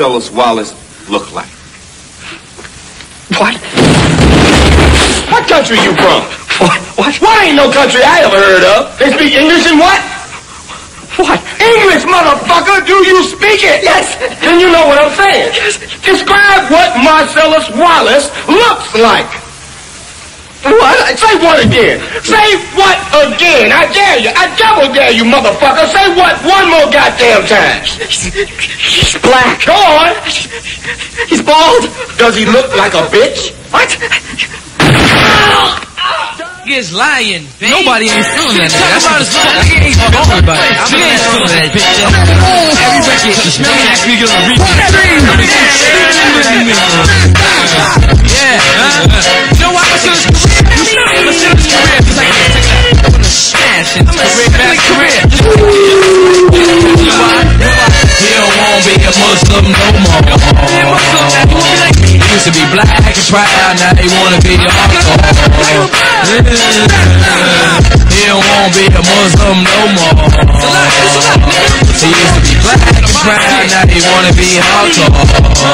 Marcellus Wallace look like? What? What country you from? What? Why ain't no country I ever heard of? They speak English and what? What? English, motherfucker! Do you speak it? Yes. Then you know what I'm saying. Yes. Describe what Marcellus Wallace looks like. What? Say what again? Say what again? I dare you. I double dare you, motherfucker. Say what one more goddamn time. He's black. Go on. He's bald. Does he look like a bitch? What? He's lying, baby. Nobody ain't feeling that nigga. Talk about his mother. He ain't talking about it. She ain't feeling that bitch. Every record, the smell that nigga on repeat. Yeah. You know why Marcellus' career? Marcellus' career is like I'm gonna smash in career. You know why? He don't want to be a Muslim no more. He used to be black and proud, now he wanna be a hardcore. He don't want to be a Muslim no more. He used to be black and proud, now he wanna be hardcore.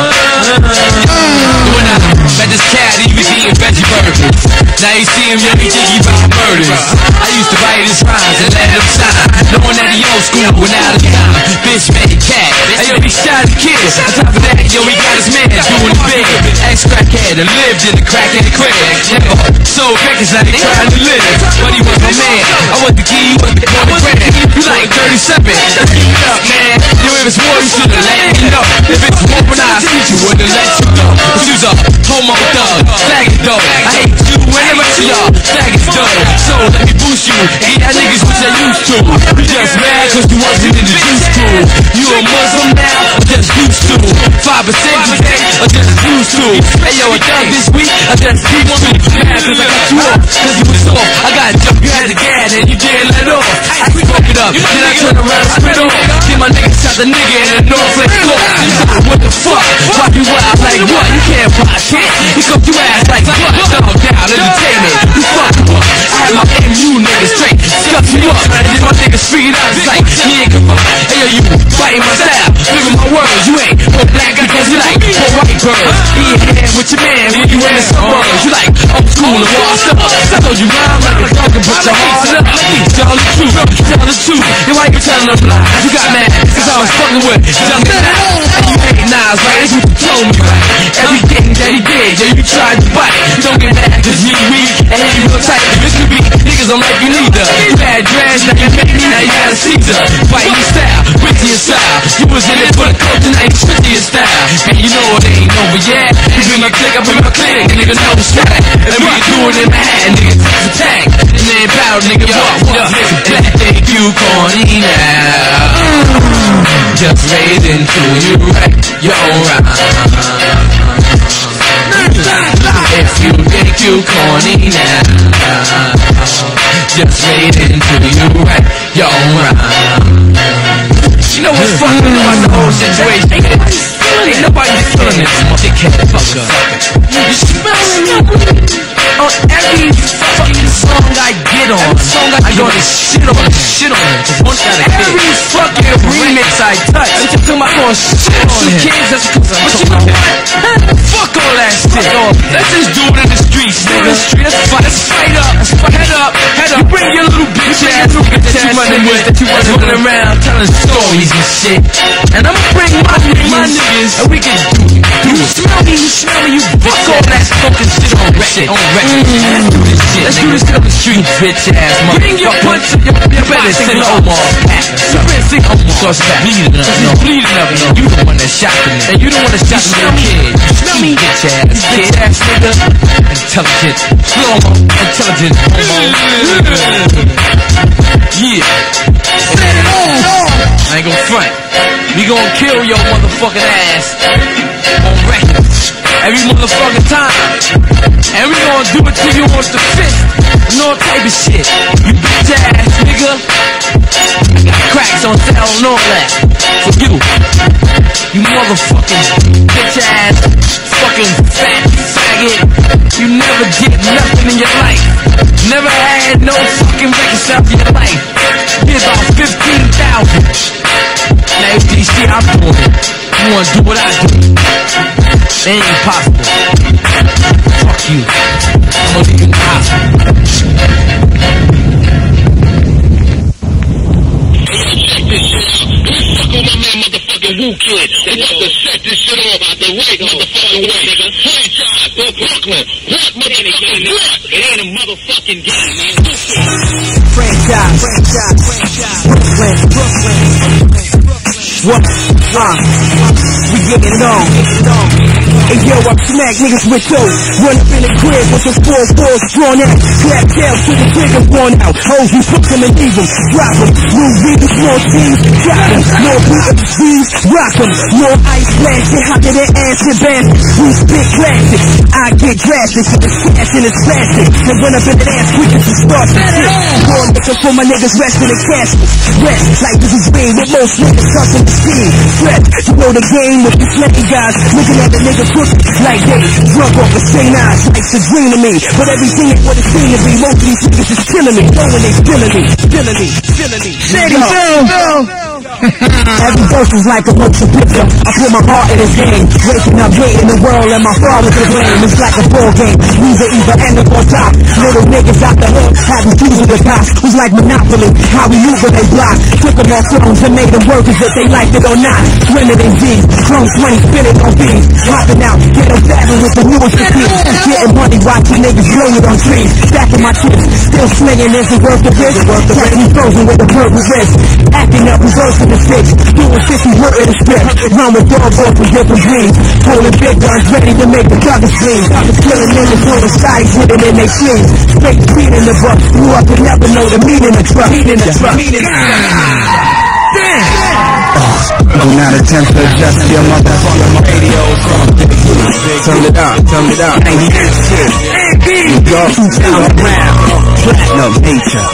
When I met this cat, he was eating veggie burgers. Now you see him, yeah, he think he about murders. I used to write his rhymes and let him shine, knowing that he old school without a time. Bitch made cat. Hey, yo, he shot his kids. On top of that, yo, he got his man doing it big. Ex-crackhead and lived in the crackhead crib. Never sold records, now they trying to live. But he was my man. I was the key, he was the grand. You like 37. Let's keep it up, man. Yo, if it's war, you should've let me know. If it's war when I see you, would've let you go. Cause you's a homo thug, flag it though. I hate you and the rest of y'all, flag it though. So let me boost you, ain't that niggas what you used to. You just mad cause you wasn't in the juice crew. You a Muslim now, or just used to. 5% today, or just used to. Hey yo, a thug this week, I just used to. Mad cause I got you off, cause you was soft. I got jump, you had the gas and you didn't let off. I broke it up, then I turn around and spit off. Then my nigga shot the nigga in the Northland Court. What the fuck? Why you wild like what? You can't buy shit. He cooked your ass like what? Dog down, entertainment. You fucked up. I had my MU niggas straight. Scuff you up. Then my niggas figured out it's like, he ain't come up. Hey yo, you fighting my style. Look at my words. You ain't no black because you like no white girls. He ain't hand with your man when you in the suburbs. You like, I'm cool and washed up. I told you rhyme like a dog and put your hands up. Tell the truth. Tell the truth. Then why you telling them lies? You got mad cause I was fucking with young guys. And you hate Nas, right? That's what you told me, right? Everything that he did, yeah, you tried to bite. Don't get mad cause you weak and he real tight. This could be niggas don't like you neither. You had dreads, now you make me, now you got a Caesar. Fighting your style, with your style. You was in it for the culture, now you switch to your style. And you know it ain't over yet. You bring my click, I bring my click, nigga know the swag. And we can do it in Manhattan, nigga, take the tag. And then battle, nigga, what up? And I think you corny now. Just wait until you write your own rhyme. If you think you corny now, just wait until you write your own rhyme. You know what's fucking about the whole situation? Ain't nobody feeling this dickhead fucker. You smell it on every fucking song I get on. I go to shit on him. Every fucking remix I touch, I'm talking about going shit on him. Kids, that's but you know what? Fuck all that shit. Let's just do it in the streets, nigga. Let's fight up. Head up. You bring your little bitch ass that you running around telling stories and shit. And I'ma bring my niggas, and we can do it. You smell me, you fuck all that fucking shit on record. Let's do this shit. Let's do this in the street, bitch ass motherfucker. Bring your punch, you better sing Omar back. You better sing Omar's back. Bleeding up, you the one that shot the nigga. And you the one that shot the little kid. You smell me, bitch ass nigga. Intelligent, intelligent yeah. I ain't gon' front. We gon' kill your motherfucking ass on record every motherfucking time. And we gon' do it till you want the fist and all type of shit. You bitch ass nigga. I got cracks on sale and all that. For you motherfucking bitch ass fucking fat faggot. You never did nothing in your life. Never had no fucking records out in your life. Did about 15,000. Now if you see I'm doing it. You wanna do what I do? It ain't impossible. Fuck you. I'm gonna leave you in the house. Wu Kid. They got to set this shit off out the right motherfucking way, nigga. Franchise for Brooklyn. What motherfucking what? It ain't a motherfucking game, man. Franchise. Brooklyn. What? We getting it on. Hey yo, I smack niggas with those. Run up in the crib with the 4-4s drawn out. Clap tails to the trigger worn out. Hoes, we fuck them and leave them. Drop them. New readers, more teams. Got them. More people disease. Rock them. More ice blasting. Hotter than acid basket. We spit classics. I get drastic. With the cash in his plastic. And run up in the ass quick as you start to shit. More looking for my niggas resting in caskets. Rest like this is real with most niggas cussing the scheme. Threat. You know the game with these slanty guys. Looking at the niggas crooked like they drunk off the same eyes. Life's a dream to me, but everything ain't what it seemed to be. Most of these niggas is killing me, knowing they feeling me. Shady Every verse is like a motion picture. I put my heart in this game. Waking up late in the world and my father's to blame. It's like a ball game. Loser either end up on top. Little niggas out the hood having fuse with the cops. It was like Monopoly. How we move when they block. Took them off phones and made them work as if they liked it or not. Swimming in G's. Chrome 20 spinning on B's. Hopping out. Get them fabbing with the newest techniques. Getting money watching niggas blow it on trees. Stacking my chips. Still slinging. Is it worth the risk? Catch me frozen with a purple wrist. Acting up reversing the sticks. Doing 50 hurt in the strip. Run with dog boys from different breeds. Holding big guns ready to make the cover scream. Killing niggas on the side, hidden in they sleeves. Straight speed in the buck. Grew up and never know the meaning of truck. Damn! Do not attempt to adjust your motherfucking radio from turn it up. 98 shit. Go down around. Platinum nature.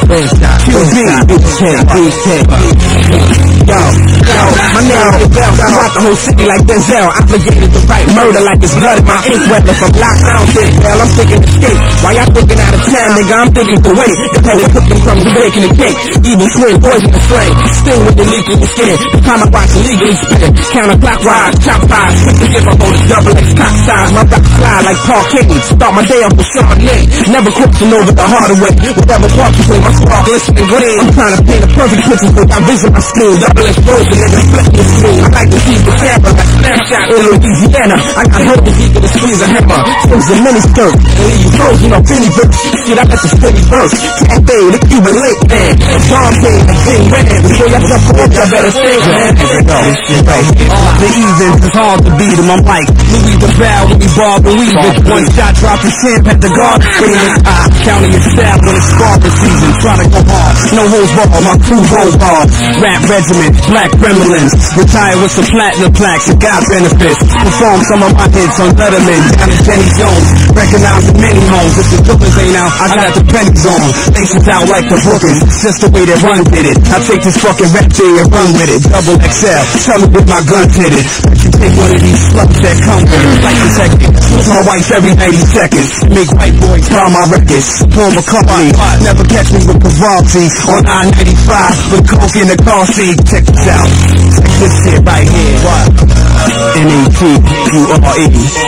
Yo, my nigga got the whole city like Denzel. Obligated to fight murder like it's blood in my ink. Whether from lockdown to hell, I'm thinking escape. While y'all thinking out of town, nigga, I'm thinking to wait. The pellet cooking from the baking the cake. Even twin poison the flame. Still with the leak in the skin. The time I watch illegally spin. Counterclockwise, chop fives. Quick to give up on the double X cock size. My back fly like Paul King. Start my day off with Chardonnay. Never crossing over the harder way. Whatever walk you play, my spark glistening green. I'm trying to paint a perfect picture so I visit my school. Double explosion, nigga, flip the screen. I like to see the camera like Snapshot in Louisiana. I got hope to keep it a squeeze a hammer. Things a mini skirt. And leave you frozen on Benny verse. Shit, I got the steady verse. Cafe, the Cuban lake man. Dante, the thing ran. Before y'all jump off, y'all better stay man. The evens, it's hard to beat them. I'm like Louis the Val, Louis Bob, Louis with one shot, drop the champ at the guard. Counting your stab when it's scarlet season. Try to go hard, no holds barred. My crew goes hard. Rap regiment, black gremlins. Retire with some platinum plaques and got benefits. Perform some of my hits on Letterman, down to Jenny Jones. Recognizing many homes. If the Brooklyns ain't out, I got the pennies on. Faces out like the Brooklyns. Just the way they run with it. I take this fucking rap thing and run with it. Double XL, tell me with my gun fitted. But you take one of these sluts that come with it. Like detective, switch my wife every 90 seconds. Make white boys buy my records. Paul McCartney, never catch me with Pavarotti on I-95 with coke in the car seat. Check this out. Check this shit right here. What? N-A-T-U-R-E.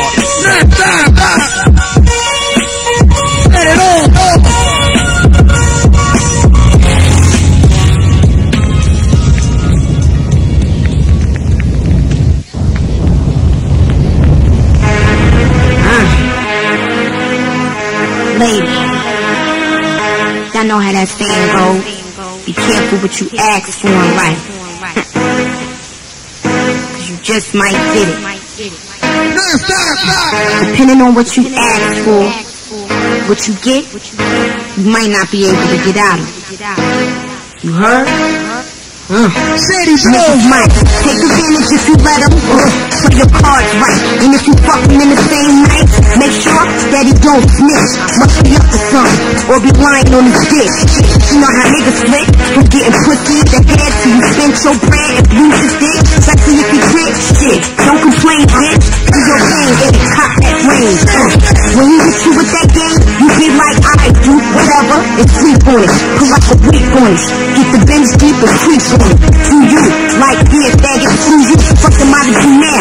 Let it on. Lady, y'all know how that saying goes. Be careful what you ask for in life. Cause you just might get it. Depending on what you ask for, what you get, you might not be able to get out of it. You heard? Niggas might take advantage if you let them. Play your cards right. And if you fucking in the same night, make sure that he don't snitch. Must be up to something, or be lying on his dick. You know how niggas flip from getting pussy in the head till you spend your bread and lose his dick. Especially if you quit. Shit, don't complain, bitch. Do your thing and cop that range. When he hit you with that game, you be like, I do whatever and sleep on it. Pull up a week on it. Get the bench deep and sleep on it. Do you like here, faggot? Do you fuck them out of you now?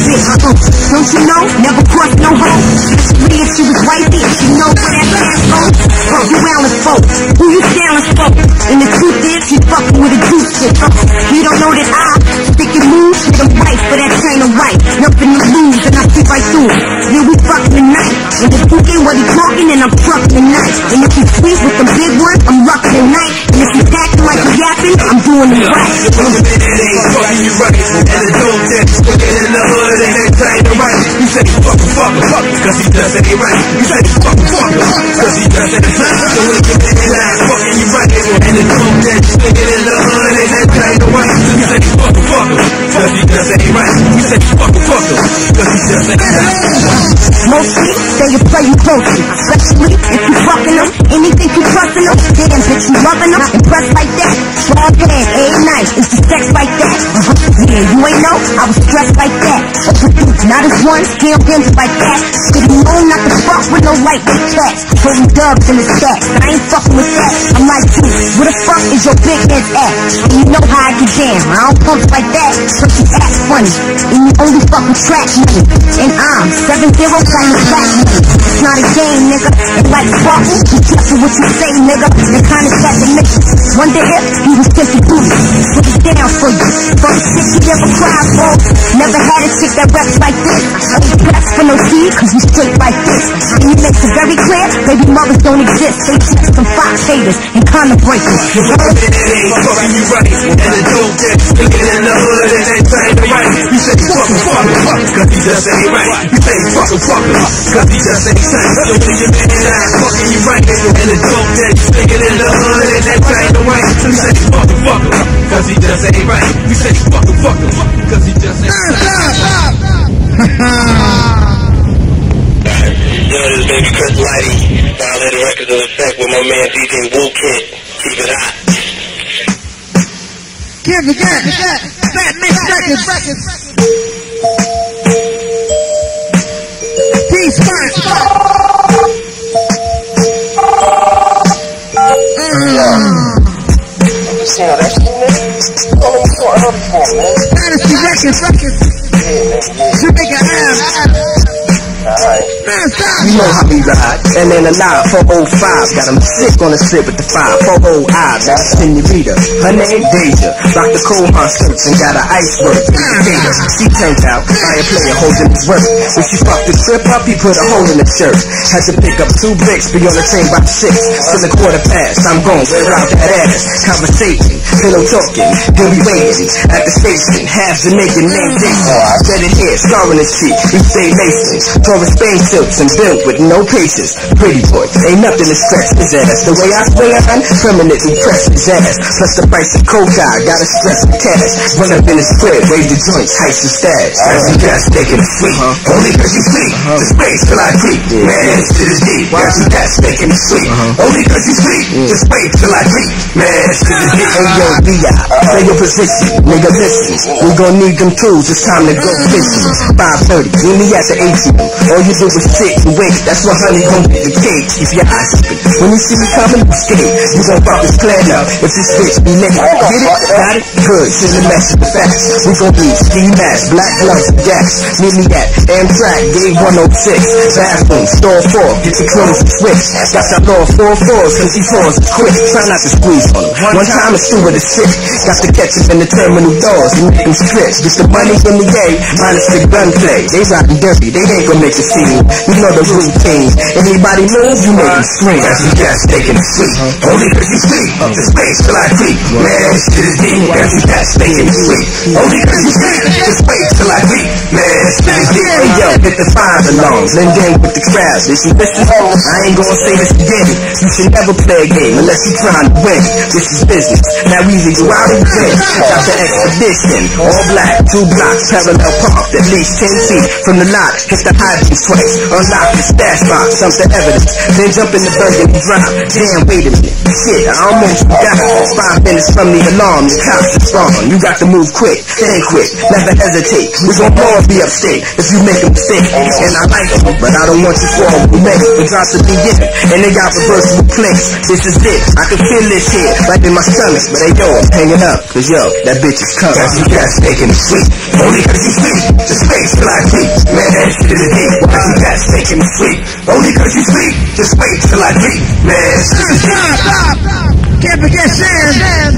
bitch. Don't you know? Never cross no hoe. Especially if she was wifey, she know where that ass goes. Fuck you Allen folk. Who you selling for? And the truth is, she fucking with a juice chick. You don't know that I stick and move to the right for that chain of white. Nothing to lose, and I see right through it. Yeah, we fucking tonight. And the duke ain't what he talking, and I'm trucking tonight. And if you sweet with the big one, I'm rocking tonight. And if you acting like you yapping, I'm doing it right. It ain't fucking you right. And the dope that sticking in the hood and they playing the right. You say fuck, cause he does it ain't right. You say fuck, cause he does it ain't right. So when you get in line, fucking you right. And the dope that sticking in the hood and they playing the right. You say fuck, cause he does it ain't right. You say fuck, cause he does it ain't right. Mostly, they will play you closely. Especially if you fucking them. Anything you trusting them. Damn, bitch, you loving them. Impressed like that. Strong hand, ain't nice. It's the sex like that. Yeah, you ain't know, I was stressed like that. Not as one, still dancing like that. Cause you know not to fuck with no lightweight cats. Putting dubs in the stacks. I ain't fucking with that. I'm like you. Where the fuck is your big head at? And you know how I get down. I don't pump like that. Cause you act funny. And you only fucking track money. And I'm 7-0 trying to track money. It's not a game, nigga. It's like sparkle. Be careful what you say, nigga. The kind of cat that makes you wonder if he was simply booty. Put it down for you. First chick you ever cried for. Never had a chick that reps like this. I ain't pressed for no seed, cause you straight like this. And he makes it very clear, baby mothers don't exist. They check some fox haters and condom breakers. It ain't fucking you right. And the dope that sticking in the hood and they playing the right. You say fuck, cause he just ain't right. You say fuck, cause he just ain't right. So when you get in line, fucking you right. And the dope that sticking in the hood and they playing the right. You say fuck, cause he just ain't right. You say fuck, cause he just ain't right. Yo, this baby Chris Lighty, Violator Records in effect with my man DJ Wu Kid. Keep it hot. Give it that. Fat Mix Records. Peace, See how that shit, man? All them so early for, man. Fantasy Records. Jamaica Ave. Alright. You know how we ride. And then a 405. Got him sick on the strip with the 540 eyes. That's Senorita. Her name Deja. Rock the cold hard skirts and got an iceberg indicator. She turned out by a player holding his work. When she fucked the trip up, he put a hole in the shirt. Had to pick up 2 bricks, be on the train by 6. Till the quarter past, I'm gone, wear out that ass. Conversation, pillow talking, he'll be waiting at the station. Half Jamaican named Jason. Red in hair, scar in his cheek, he stay Mason. Taurus Spain silks and built with no patience. Pretty boy, ain't nothing to stress his ass. The way I swing on, permanently press his ass. Plus the price of coca, gotta stress the cash. Run up in his crib, raise the joints, heist the stash. As you gas taking a sweet, only cause you sleep. The space till I creep, man, shit is deep. As you gas taking a sweet, only cause you sleep. Just wait till I creep, man, shit is deep. Hey yo, B.I., play your position, nigga listen. We gon' need them tools, it's time to go fishing. 5:30, meet me at the ATM. All you do is sit and wait, that's what honey gon' be the cake. Keep your eyes open, when you see me coming, skate. You gon' fuck this plan up, if this bitch be lit. Get it? Got it? Good, send the mess with the facts. We gon' need ski mask, black gloves, and gas. Meet me at Amtrak, gate 106. Bathroom, store 4, get your clothes and switch. Got that law 4-4s, cause he falls quick. Try not to squeeze on him. One time it's through with a sick. Got to catch him in the terminal doors and make him stretch. Get the money in the A, minus the gunplay. They riding dirty, they ain't gon' make a scene. You know the routine. Anybody move, you make them scream. As you gas taking a sleep, only cause you sleep. The space till I creep, man, shit is deep. As you gas taking a sleep, only cause you sleep. Just wait till I creep, man, shit is deep. Hey yo, hit the 5 alarms, blend in with the crowd. Listen, I ain't gonna say this again. You should never play a game unless you trying to win. This is business, now we leave you out of win. Got the expedition, all black, 2 blocks, parallel parked, at least 10 feet from the lot. Hit the high think twice. Unlock the stash box, something evidence. Then jump in the burgundy drive. Damn, wait a minute. Shit, I almost got 5 minutes from the alarm. The cops is gone. You got to move quick, think quick, never hesitate. We gon' all be upstate if you make a mistake. And I like you, but I don't want you for a roommate. The drops to be in, and they got reversible clicks. This is it, I can feel this shit right in my stomach. But hey yo, I'm hanging up, cause yo, that bitch is coming. Got you guys making me sweet, only cause you sweet. Just wait till I creep, man, that shit is deep. Got you guys making me sweet, only cause you sweet. Just wait till I creep, man, that shit is deep. Stop! Can't forget Sam.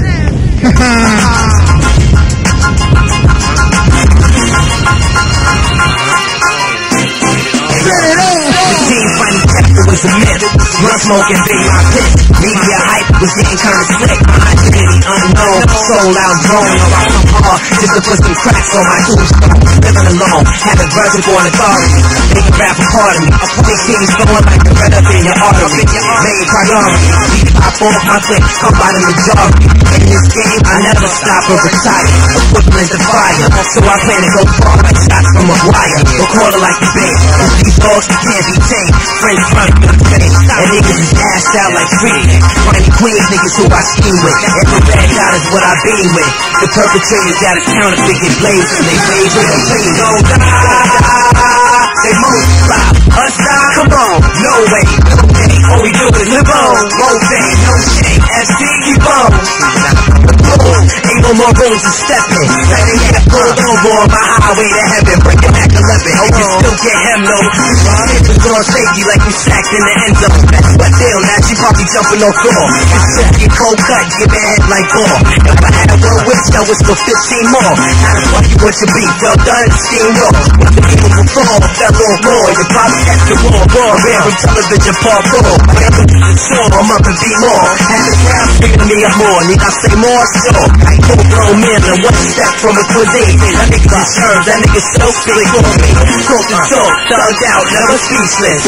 Was a myth. Run smoke and big my pit. Media hype was getting kinda slick. My identity unknown. Sold out grown. I rock some hard just to put some cracks on my tombstone. Living alone. Having virgin born authority. They can rap a part of me. They keep flowing like the red up in your artery. Made priority. Beat pop off my click. Come by the majority. In this game, I never stop or retire. Equipment to fire. So I plan to go far like shots from a wire. Recorder like a bait. These dogs can't be tamed. Friends front. And niggas is assed out like free. Whiny queens, niggas who I scheme with. Every bad dot is what I been with. The perpetrators got a counterfeit get blazed. And they blaze with them please don't die. They multiply. Us die, come on. No way, no way. All we do is live on. Roll fame, no shame. FC, keep on. Ain't no more room to step in. Letting get pulled over on my highway to heaven. Bring it back 11. You can still get him, no. Hit the door safety like you sacked in the end zone. That's what deal, now she probably jumping on floor. Get cold cut, get my head like ball. If I had a world wish, I was for 15 more. How the fuck you want your beat? Well done, steam raw. With the people who fall, fell on more. You probably catch the war. Rare from television, Paul Ball. Whatever you can show, I'm up and be more. Had the crowd figuring me up more. Need I say more? Sure. I ain't full grown man and one step from a cuisine. That nigga deserves, that nigga so silly for me. Talk the talk, thugged out, never speechless.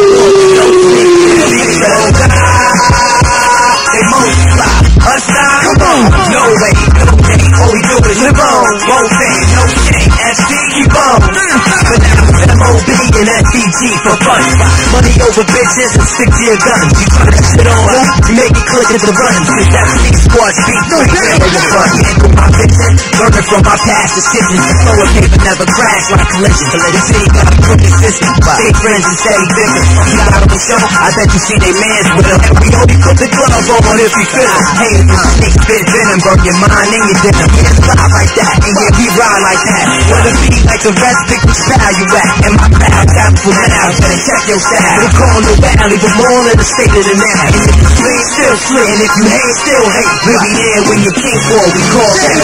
They multiply, us die, come on. No way, no way, all we do is live on. Won't fame, no shame, FC, keep on. But now it's MOB and FBG for fun. Money over bitches and stick to your guns. You turn that shit on, you make it click at the run. That big squad beat, no shame over fun. Handle my vision, learning from my past decisions. The flow of paper never crash like collision. The city got a crooked system. Stay friends and steady business. You got on the show, I bet you see they mans with them. And we only put the glove on if we feel it. Hey, sneak spit venom, burn your mind and your dinner. Yeah, fly like that, and yeah, we ride like that. Wanna be like the rest, pick which style you at. And my pal got for now, better check your style. We're calling the valley, but more in the state of the now. And if you slay, still slay, and if you hate, still hate. We'll be here when you king for, we call that.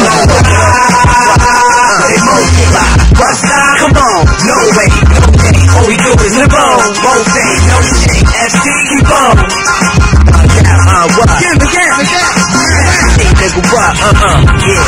They multiply, bust out, come on. No way, no way, all we do is live on. Won't say, no shame, FC, keep on. What? Forget. Nigga, what? Yeah.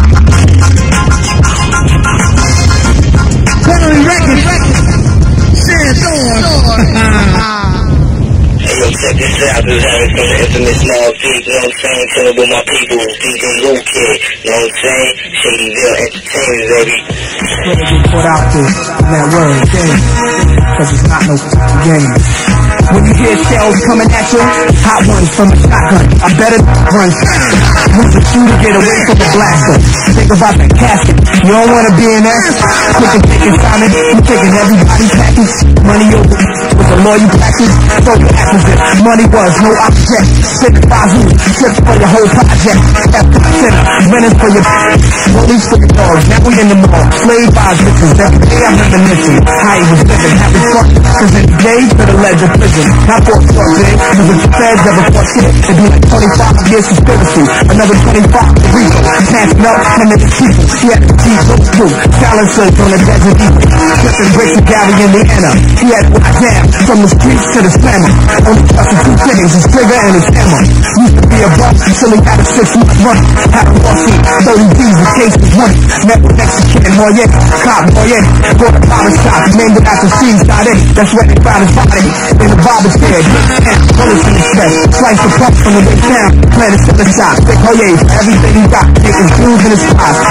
Quality Records. Sandstorm. Hey, yo, check this out. This is from the infamous Log Deep, you know what I'm saying? Chillin' with my people, DJ Lou Kid, you know what I'm saying? Shadyville Entertainment, baby. When they get put out there, that word, game. Cause it's not no game. When you hear shells coming at you, hot ones from a shotgun, I better run. Move the shooter, get away from the blaster. Think about that casket, you don't wanna be in that. Quick and taking Simon, you taking everybody's package. Money over, with the law you practice, so you act as if money was no object. Sick who trips for your whole project. F% running for your police for your dogs, now we in the mall. Slave bars, bitches, every day I'm reminiscing. How he was living, having fun, cause in the days to the ledge of prison. Not for a short day, cause if the feds ever fought shit, it'd be like 25 years conspiracy, another 25 for Rico, snatching up 10 of the people, he had the teeth so true, silencers on the desert eagle, flipping bricks of Gary, Indiana, he had one jam, from the streets to the slammer, only trusting two things, his trigger and his hammer, used to be a boss until he got a 6-month run, had a lawsuit, 30 D's, the case was money, met with Mexican, Moyer, cop Moyer, bought a barber shop, named it after Seaside, that's where they found his body, in the barber's head, bullets in his chest, slice the puff from the big town, planted to the shop, thick Moyer, everything he got, taking jewels in his eyes, feel the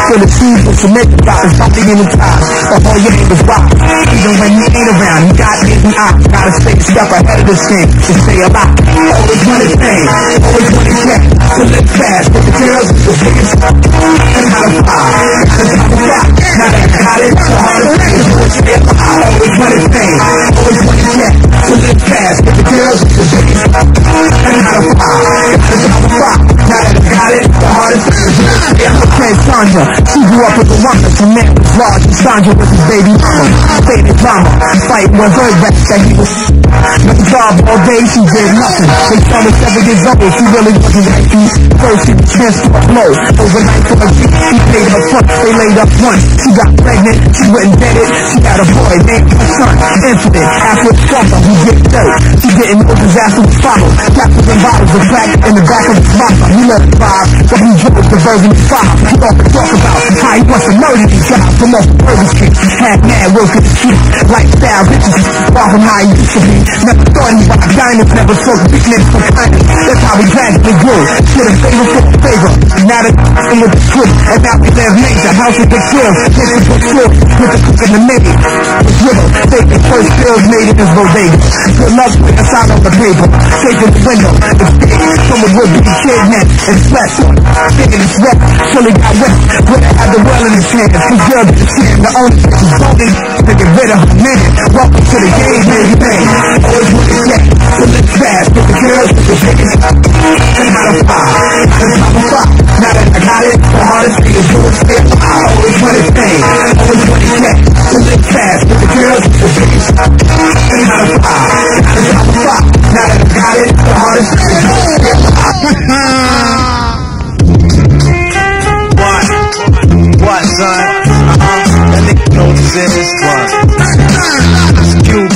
people to make it out. It's something in the time. Oh, your name is rock. Even when you ain't around, you got hidden eyes. Gotta stay a step ahead of this thing to stay alive. Always want it pain, always want it check. To live fast, but the girls is the biggest stuff. And how to fly, how to rock. Now that I got it, the hardest thing is to stay alive. Always want it pain, always want it check. To live fast, but the girls is the biggest stuff. And how to fly, how to rock. Now that I got it, the hardest thing is to stay alive. My friend Sandra, she grew up with the Rwanda. Her man was large, and Sandra was his baby mama. Baby drama, fighting one very best that he was. With the job all day, she did nothing. They saw her 7 years old, she really wasn't right. First, she was transferred low. Overnight for her feet, she paid her front. They laid up once. She got pregnant, she went and did it. She had a boy named her son, Infinite. After a struggle, he get dirt. She didn't know disaster was followed. Capsules and bottles of crack in the back of his mama. He left 5, but he drove the version 5. He often talk about how he wants to murder these guys from off the Burger Street. Had mad work in the street, lifestyle riches, far from how he used to be. Never thought he was dining, never took weakness for kindness. That's how we gradually grew. Shit a favor for a favor. Now that I'm with the crew, and now we live major. House is the crib, this is the crib, with the cook and the maid. The dribble, take the first bills made in this bodega. Good luck with the sign on the paper. Take the window, the state, someone would be kidnapped and slept. Thinking it's wet, till he got wet. Would have had the well in his hands, his girl did the same. The only thing was voting to get rid of her man. Welcome to the game, baby, bang. Always want to check, to live fast, with the girls, with the chickens. And how to fly, how to top a fly. Now that I got it, the hardest thing is doing it. I always want to stay, always want to check, to live fast, with the girls, with the chickens. And how to fly, how to top a fly. Now that I got it, the hardest thing is doing it. What, son? That nigga knows this is what? It's QB.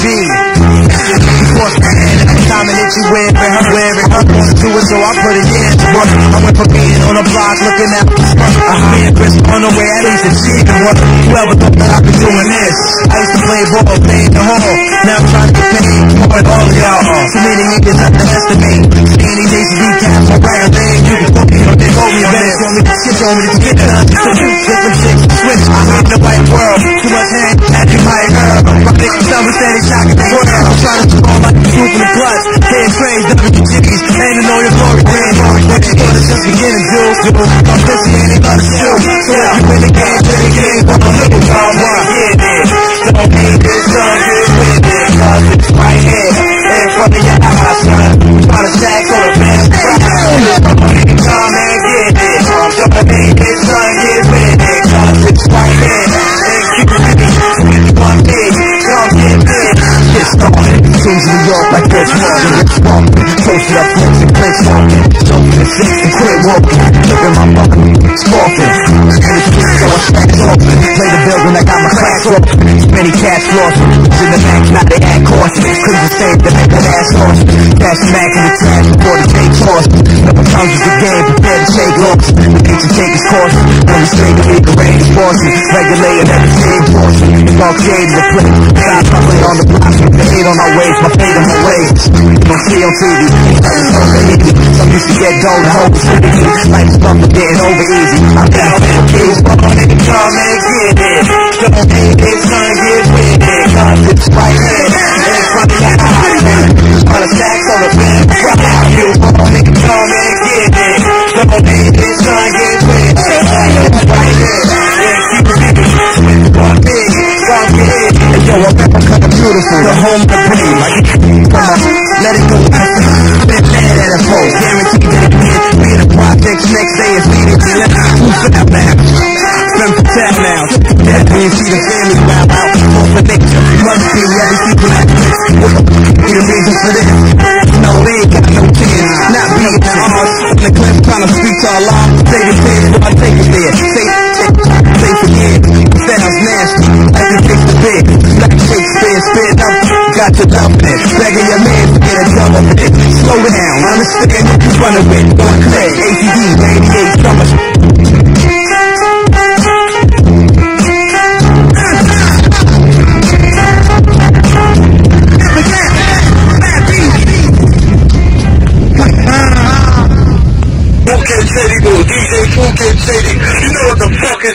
Time and itchy wearing her wants to do it, so I put it in. I went from being on the block looking at me and Chris on the way at least and she can work. Whoever thought that I've been doing this? I used to play ball, play in the hall. Now I'm trying to get paid more than all of y'all. So many niggas underestimate. Any days to recap my brand thing. You can fuck me or they hold me a minute. Want me to shit on me to get done. Different chicks switch. I live in the white world. Too much hand, as you might heard. My niggas tell me steady shocking the world. I'm trying to score like the truth in the clutch. Can't trade WGs, ain't know your glory brand. When it's gonna just beginning, dude. I'm busy and they gonna shoot. So if you win the game, play the game, but I'm looking for one. Get it. Don't need this, son, get with it. Cause it's right here, in front of your eyes, son. Try to stack on the best price. Come and get it. Don't need this, son, get with it. Cause it's right here, and keep it. One big, come get it. Get started. Change New York like Rich Morgan, Rich Morgan. Toast it up, close and place walking. Jumping the six and quit walking. Look at my mother, sparking. And it's just so I stacks open. Play the building, I got my class open. Many cats lost in the bank, now they act cautious. Couldn't save the make that ass lost. Cash the Mac in the trash before the take tossed. Never comes with the game, prepare to take loss. The need to take his course. When we stay to lead the range forces. Regulated every same portion. It's all shade in the plate. Stop hustling on the block. The hate on my ways, my fate on my ways. You don't see on TV. Some used to get dull, the hope is pretty. Life's rough, but getting over easy. I'm down for the kids, but on it, come and get it. Don't hate it, son, get with it. Cause it's right here, in front of your eyes. On the stacks on the bed, right out you. On it, come and get it. Don't hate it, son, get with it. It's right here, and keep it. One big, come get it. And yo, I'm kinda beautiful, the home of the dream. Come on, let it go. Been mad at a pole, guaranteed that it can be in the projects. Next day is needed to let who's that man? Spend for tap now. That means see the family wild out. Hope for nature, must be every people at risk. Be the reason for this. No, they ain't got no chance. Not being the arms in the clip, trying to speak to Allah. Say the things, but I take it there. Say forget. Sounds nasty, like it takes the bed. Like Shakespeare, spit up. Got to dump it. Begging your man to get a drum of it. Slow it down, understand what you running with. Don't play, ATD, 88 summers.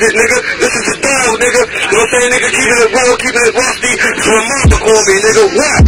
with it, nigga. This is the dog, nigga. You know what I'm saying, nigga? Keeping it raw, keeping it rusty. That's what mama call me, nigga. What?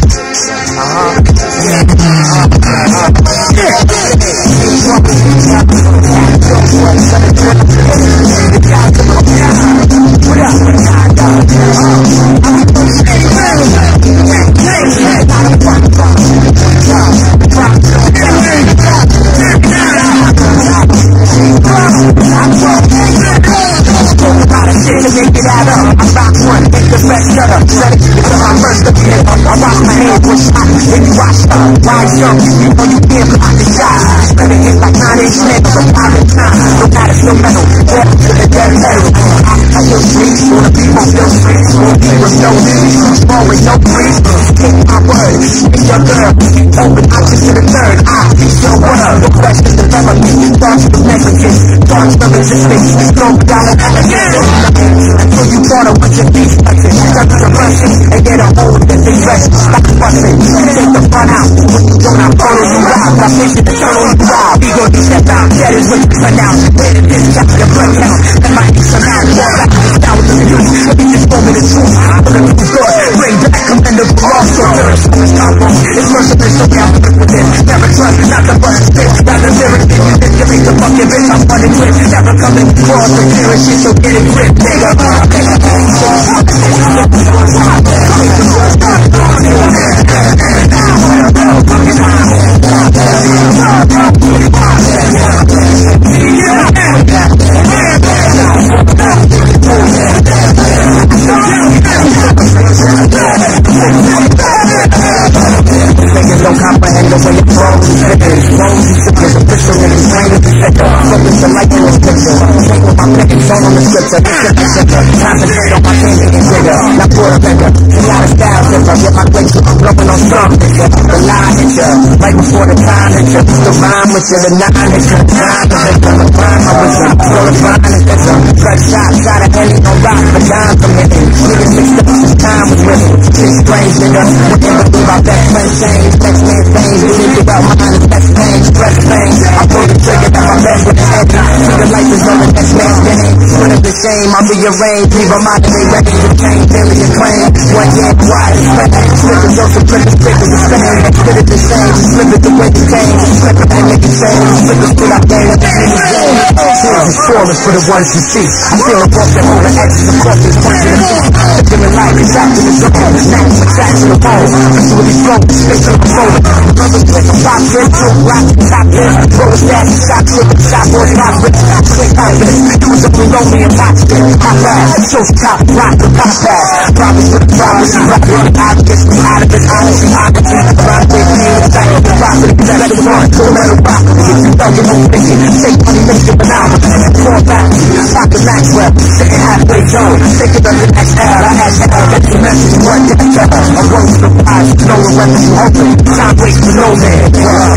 I'll rearrange, leave a mind they ready to change, daily acclaim. 1 year wide, slipping Joseph, flipping stickers, the same, spit it the same, flip it the way you came, flip it and make it change, flip it spit out there, that's niggas game. Tears is falling for the ones you see. I feel a boss that hold the X's across this punch in the feet. The different life is out in the zone, now I'm attached to the bone, visually flow, space on the roller. Brothers play some pop shit, choke, rock, top list, roller stash, shot, tripping, shot, boys, rock, rich, quick, confidence, do something lonely and watch it. Pop ass, show top, rock the pop ass. Promise for the promise, rock on the obvious, we out of it, honestly, obviously. Rock with me, it's like the profit, that's the one, no matter rock. If you don't get no thinking, take money, make it phenomenal. Fall back, pop the Maxwell, sitting halfway zone. Think of the next L, I ask L, that's the message, one get the I roll to the prize, no weapons, you open. Time waits for no man.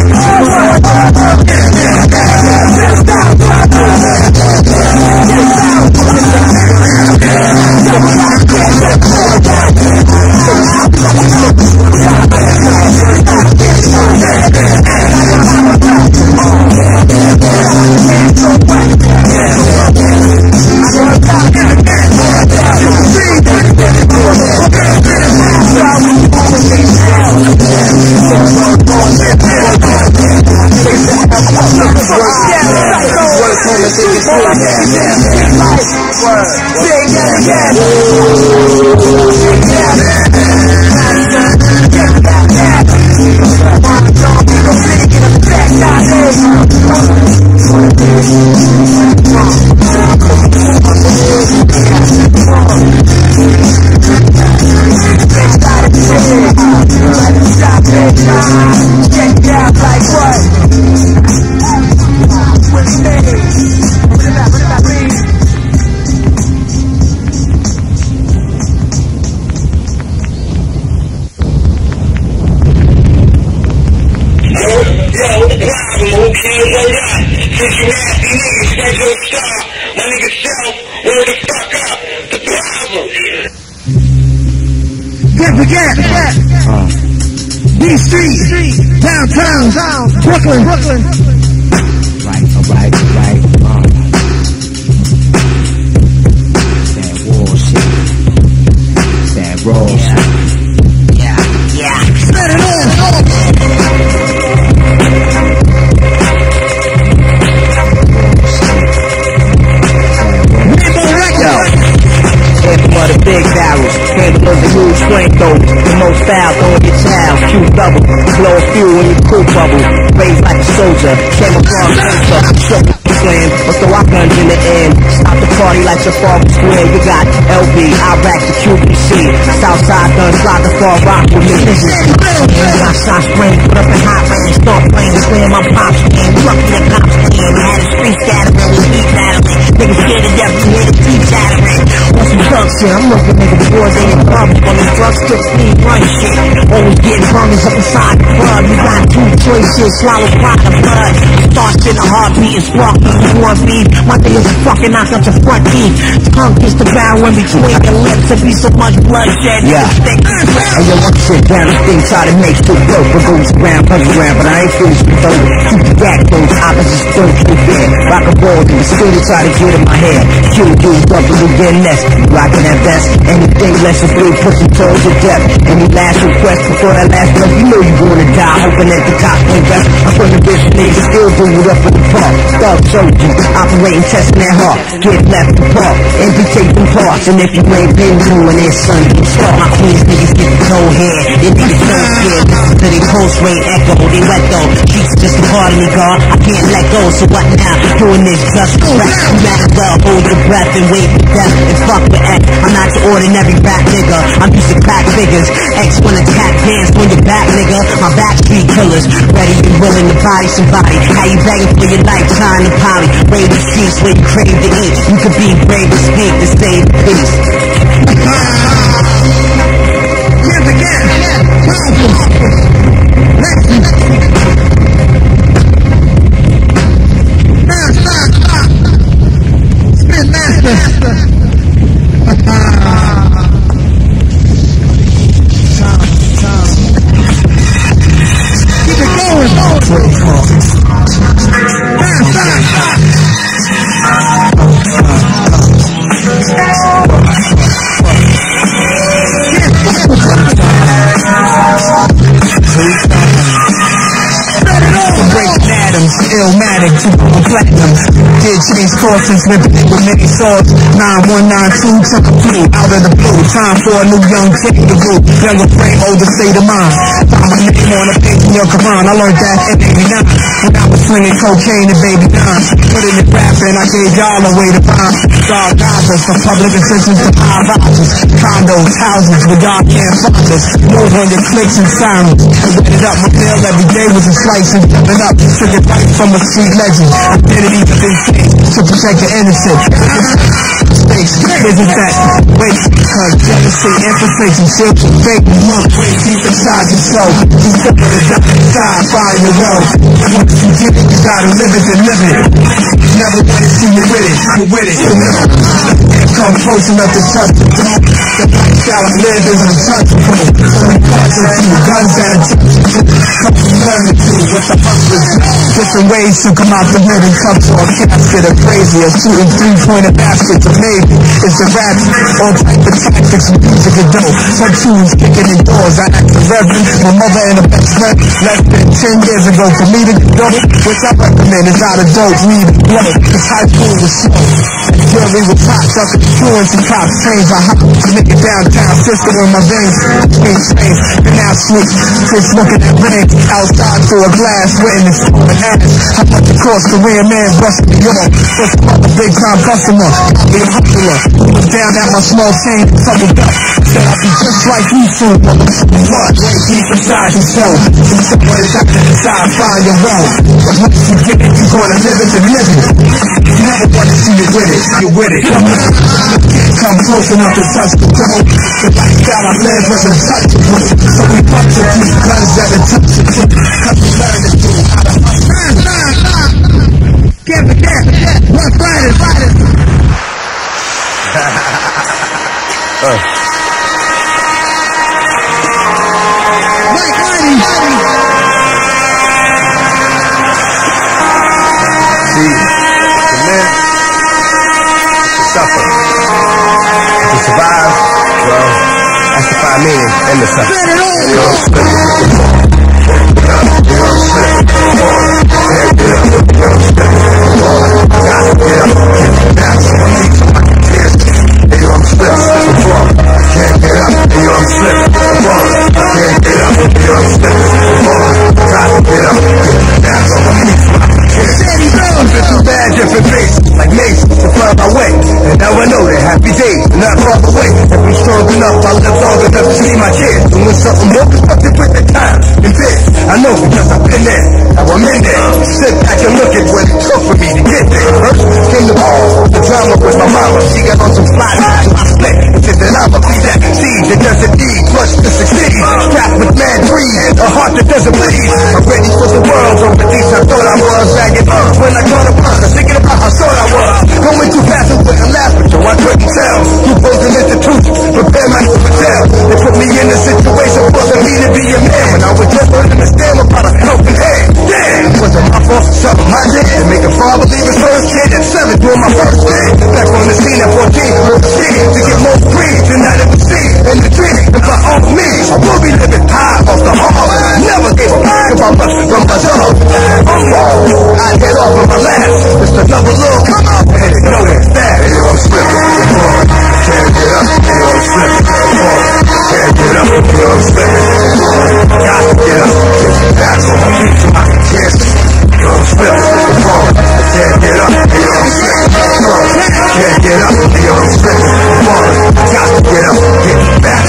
D-Street, downtown, Brooklyn. Right. Set it on. For the big barrels, handle of the huge flamethrower, the most foul, throwing your child, Q double, blow a few when you cool bubble, raised like a soldier, camouflage sensor, shook the slam, but throw our guns in the end, stop the party like Trafalgar Square, you got LB, Iraq to QBC, Southside guns, slide the far rock with me, I shot spring, put up in hot range, start playing, slam my pops, man, lucky the cops playing, we had a street scattering, we beat battling, niggas scared to death, we hear the teeth shattering, want some drugs shit, I'm looking niggas boys ain't in trouble, on the drug stick, speed, run shit, always getting burners up inside the club, you got two choices, swallow pride of blood, start shit, a heartbeat, and spark, you want beef, my niggas will fucking knock out your front teeth, tongue kiss the barrel in between your lips, there be so much bloodshed, and you want shit down, this thing try to make shit dope, but goes around, comes around, but I ain't finished with those, keep the gat, those opposites don't keep in, rock a ball, and still they try to get in my head, kill you, double again, next, rockin' that vest, anything less than 3 puts you towards your death, any last request before that last breath, you know you gonna die, hoping that the cops ain't best, I'm from the bitch, niggas still do it up in the park, thug soldiers, operating, testing that heart, get left apart, amputate them parts, and if you ain't been doing it, son, you start, my queens niggas get the cold hair, they niggas don't care, listen to they pulse rate echo, they wet though, streets just a part of me, God, I can't let go, so what now, doing this just for rap, you might as well hold your breath and wait for death, and fuck with X, I'm not your ordinary rap nigga, I'm used to crack figures, X wanna tap dance on your back nigga, my backstreet killers, ready and willing to body somebody, how you begging for your life, trying to poly, raid the streets where you crave to eat, you could be brave to speak to save the peace. Yes, again. Stop. Spin master. Keep it going. Breaking atoms, illmatic, super platinum. Did change courses, ripping it with many swords. 9192, took a clue out of the blue. Time for a new young king to rule. Younger frame, older state of mind. Found my name on a page in your Quran. I learned that in '89 when I was slinging cocaine and baby nine. Put in the rapping, I gave y'all a way to find. God guides us from public assistance to high rises. Condos, houses where y'all can't find us. Move on your clicks and silence. I read it up, my meal every day was a slice and jumping up. Took it right from a street legend. Identity to been changed to protect the innocent. Isn't that wait? Cause jealousy infiltrates and shields your fake. Wait, deep inside your soul. You step to the dark side, find your road. Once you get it, you gotta live it and live it. Never wanna see you with it. You with it. Come close enough to touch the door. The lifestyle I live is untouchable. Only parts of you, guns and come to learn to do what the fuck is. Different ways to come out the hood and come to a casket of crazy. Or shooting 3-pointer baskets or maybe it's a rap. All type of tactics with music and dope. Some tunes kicking in doors. I act the reverend. My mother and a best friend. Less than 10 years ago for me to do dope. Which I recommend is out of dope, weed and blow. Cause high school was slow. And jewelry was hot. Sucking truancy cops. Trains I hop to make it downtown. System in my veins. Between trains. And now sleep. Just looking at rain. Outside through a glass. Witness on an ass. How much it cost Korean man busting me on. What's the big time customer? Be a hustler. Was down at my small chain. Fumbled up. Said I'll be just like you soon. What? Deep inside your soul. And someone is up to the side. Find your road. But once you get it, you're gonna live it and live it. You never wanna see you with it. You're with it. Come close enough to touch the dough. The lifestyle I live was untouchable. So we punch a few guns at a touch of it. Cause we learn to do how to hustle. Get Rough Riders. Mike Hardy. See, to live, to suffer, to survive, well, That's the fine meaning in the sun. Different faces, like Mason, to find my way. And now I know that happy days are not far away. If I'm strong enough, I live long enough to see my kids doing something more constructive with their time and this. I know because I've been there, now I'm in there. Sit back and look at what it took for me to get there. First came the drama with my mama. She got on some fly so I split into that I'ma be that seed that doesn't need much to succeed. Strapped with mad greed, a heart that doesn't bleed. I'm ready for the world, or at least I thought I was. Sagging when I got up, I was thinking about how short I was. Going too fast and wouldn't last, but so I couldn't tell. Two frozen institutions, prepare my for jail. They put me in a situation forcing me to be a man. When I was just learning to stand about a helping hand. Damn, wasn't my fault, something I did. And make a father leave his first kid at 7 doing my first day. Back on the scene at 14, overseas to get more free than I ever seen. And the dream, and by all means, I will be living high off the hall. Never gave a fuck about much from my dog. I get off of my last. It's another little come up and you know it's bad. I'm slipping. Can't get up, I'm slipping. Can't get up, I'm slipping. Got to get up. That's what I'm using my kids. I'm slipping. Can't get up, I'm slipping. Can't get up, I'm slipping. Got to get up. Get back.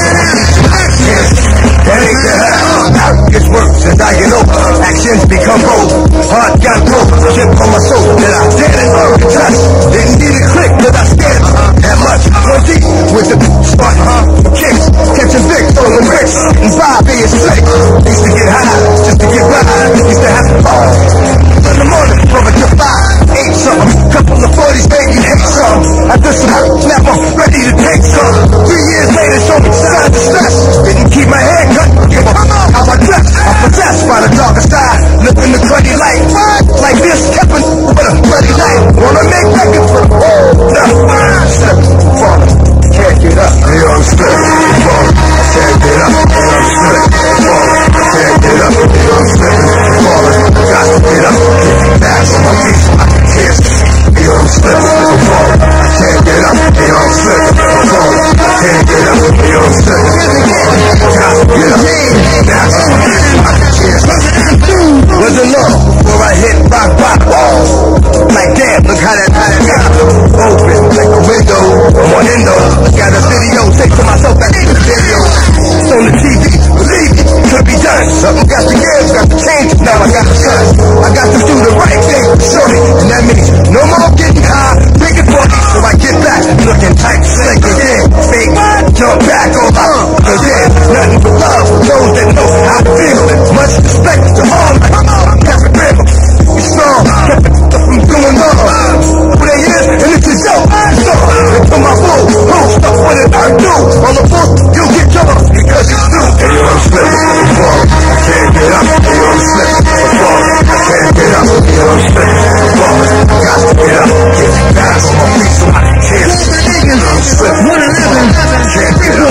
That ain't the hell. It's work since I get over. Actions become bold. Heart got broke. Chip on my soul that I didn't touch. Didn't need a click, but I scared. That much. One deep with the spot. Kicks. Catching Vic, throwing bricks. And Bobby is slick. Used to get high just to get by. Used to have to fall. In the morning, from a to 5. Ate something. Couple of 40s, baby, ate some. After some snap, I'm ready to take some. 3 years later, show me signs of stress. Didn't keep my hair cut. Give a how I dress. I'm possessed by the darker side. Look in the cruddy light. Like this, Kevin, with a bloody light. Wanna make records for the world. No, slipping, falling. Can't get up. Hey, I'm slipping, falling. Can't get up. Hey, I'm slipping, falling. Can't get up. Hey, I'm slipping, falling. Got to get up. Get back on my feet so I can kiss. Hey, I'm slipping, falling. Can't get up. Hey, I'm slipping, falling. Can't get up. Hey, I'm slipping, falling. Got to get up. That's on my feet so I can kiss. Wasn't long before I hit rock bottom. Like damn, look how that got open like a window. I'm on endo. Got a video, take to myself back in the video. It's on the TV, believe me, could be done. Something got to give, got to change. Now I got to trust. I got to do the right thing, shorty. And that means no more getting high, bigger body. So I get back, looking tight, slick again. Fake, jump back on my again. Nothing but love for those that know how to feel it. Much respect to all my Captain Bama. We strong, kept it from doing wrong. Who they is, and it's a joke. So, they put my bull, who stuff what it I do. On the book, you get yours because it's true. Hey, yo, I'm slipping, I'm falling. I can't get up. Hey, yo, I'm slipping, I'm falling. I can't get up. Hey, yo, I'm slipping, I'm falling. Got to get up, get back on my feet so I can kiss. I'm slipping, 111. Can't get up.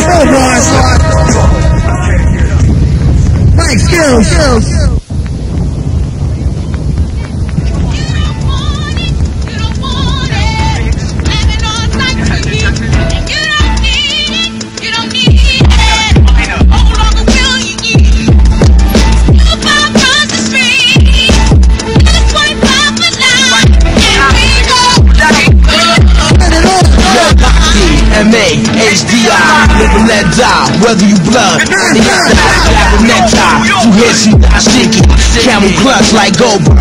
Mike Skills. M-A-H-D-I, live and let die, whether you blood, the have a necktie, you hear some dashiki, camel clutch like Goldberg,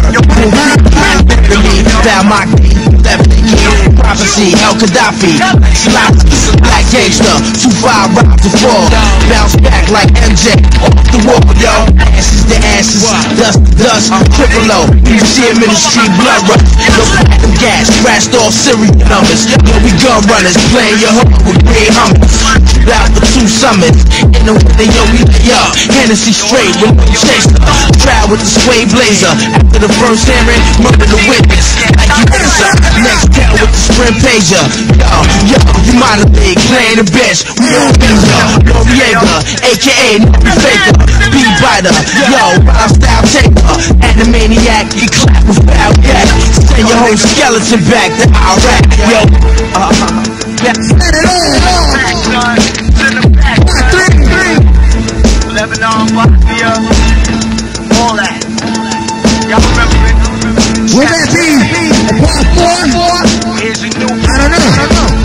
found my key, left the key, prophecy, El Gaddafi, Sloppy, black gangster, 2-5 rock to fall, bounce back like MJ, off the wall, yo, ashes to ashes, dust to dust, triple low, you see him in the street, blood rush, no platinum gas, scratched off serial numbers, yo, we gun runners, playing your hook with green hummers. out for 2 summers. In the winter, yo, we lay up. Hennessy straight with no chaser. Trial with the suede blazer. After the first hearing, murder the witness. Like you razor. Next tell with the sprint pager. Yo, you might have been playing the bitch. We all been Noriega, aka Nori Faker. B-Biter, yo, rhyme style taker. Animaniac, you clap with foul yak. Send your whole skeleton back to Iraq. Yo, Lebanon, Bosnia, all that. Y'all remember it? Will that be a part 4? Here's a new I don't know.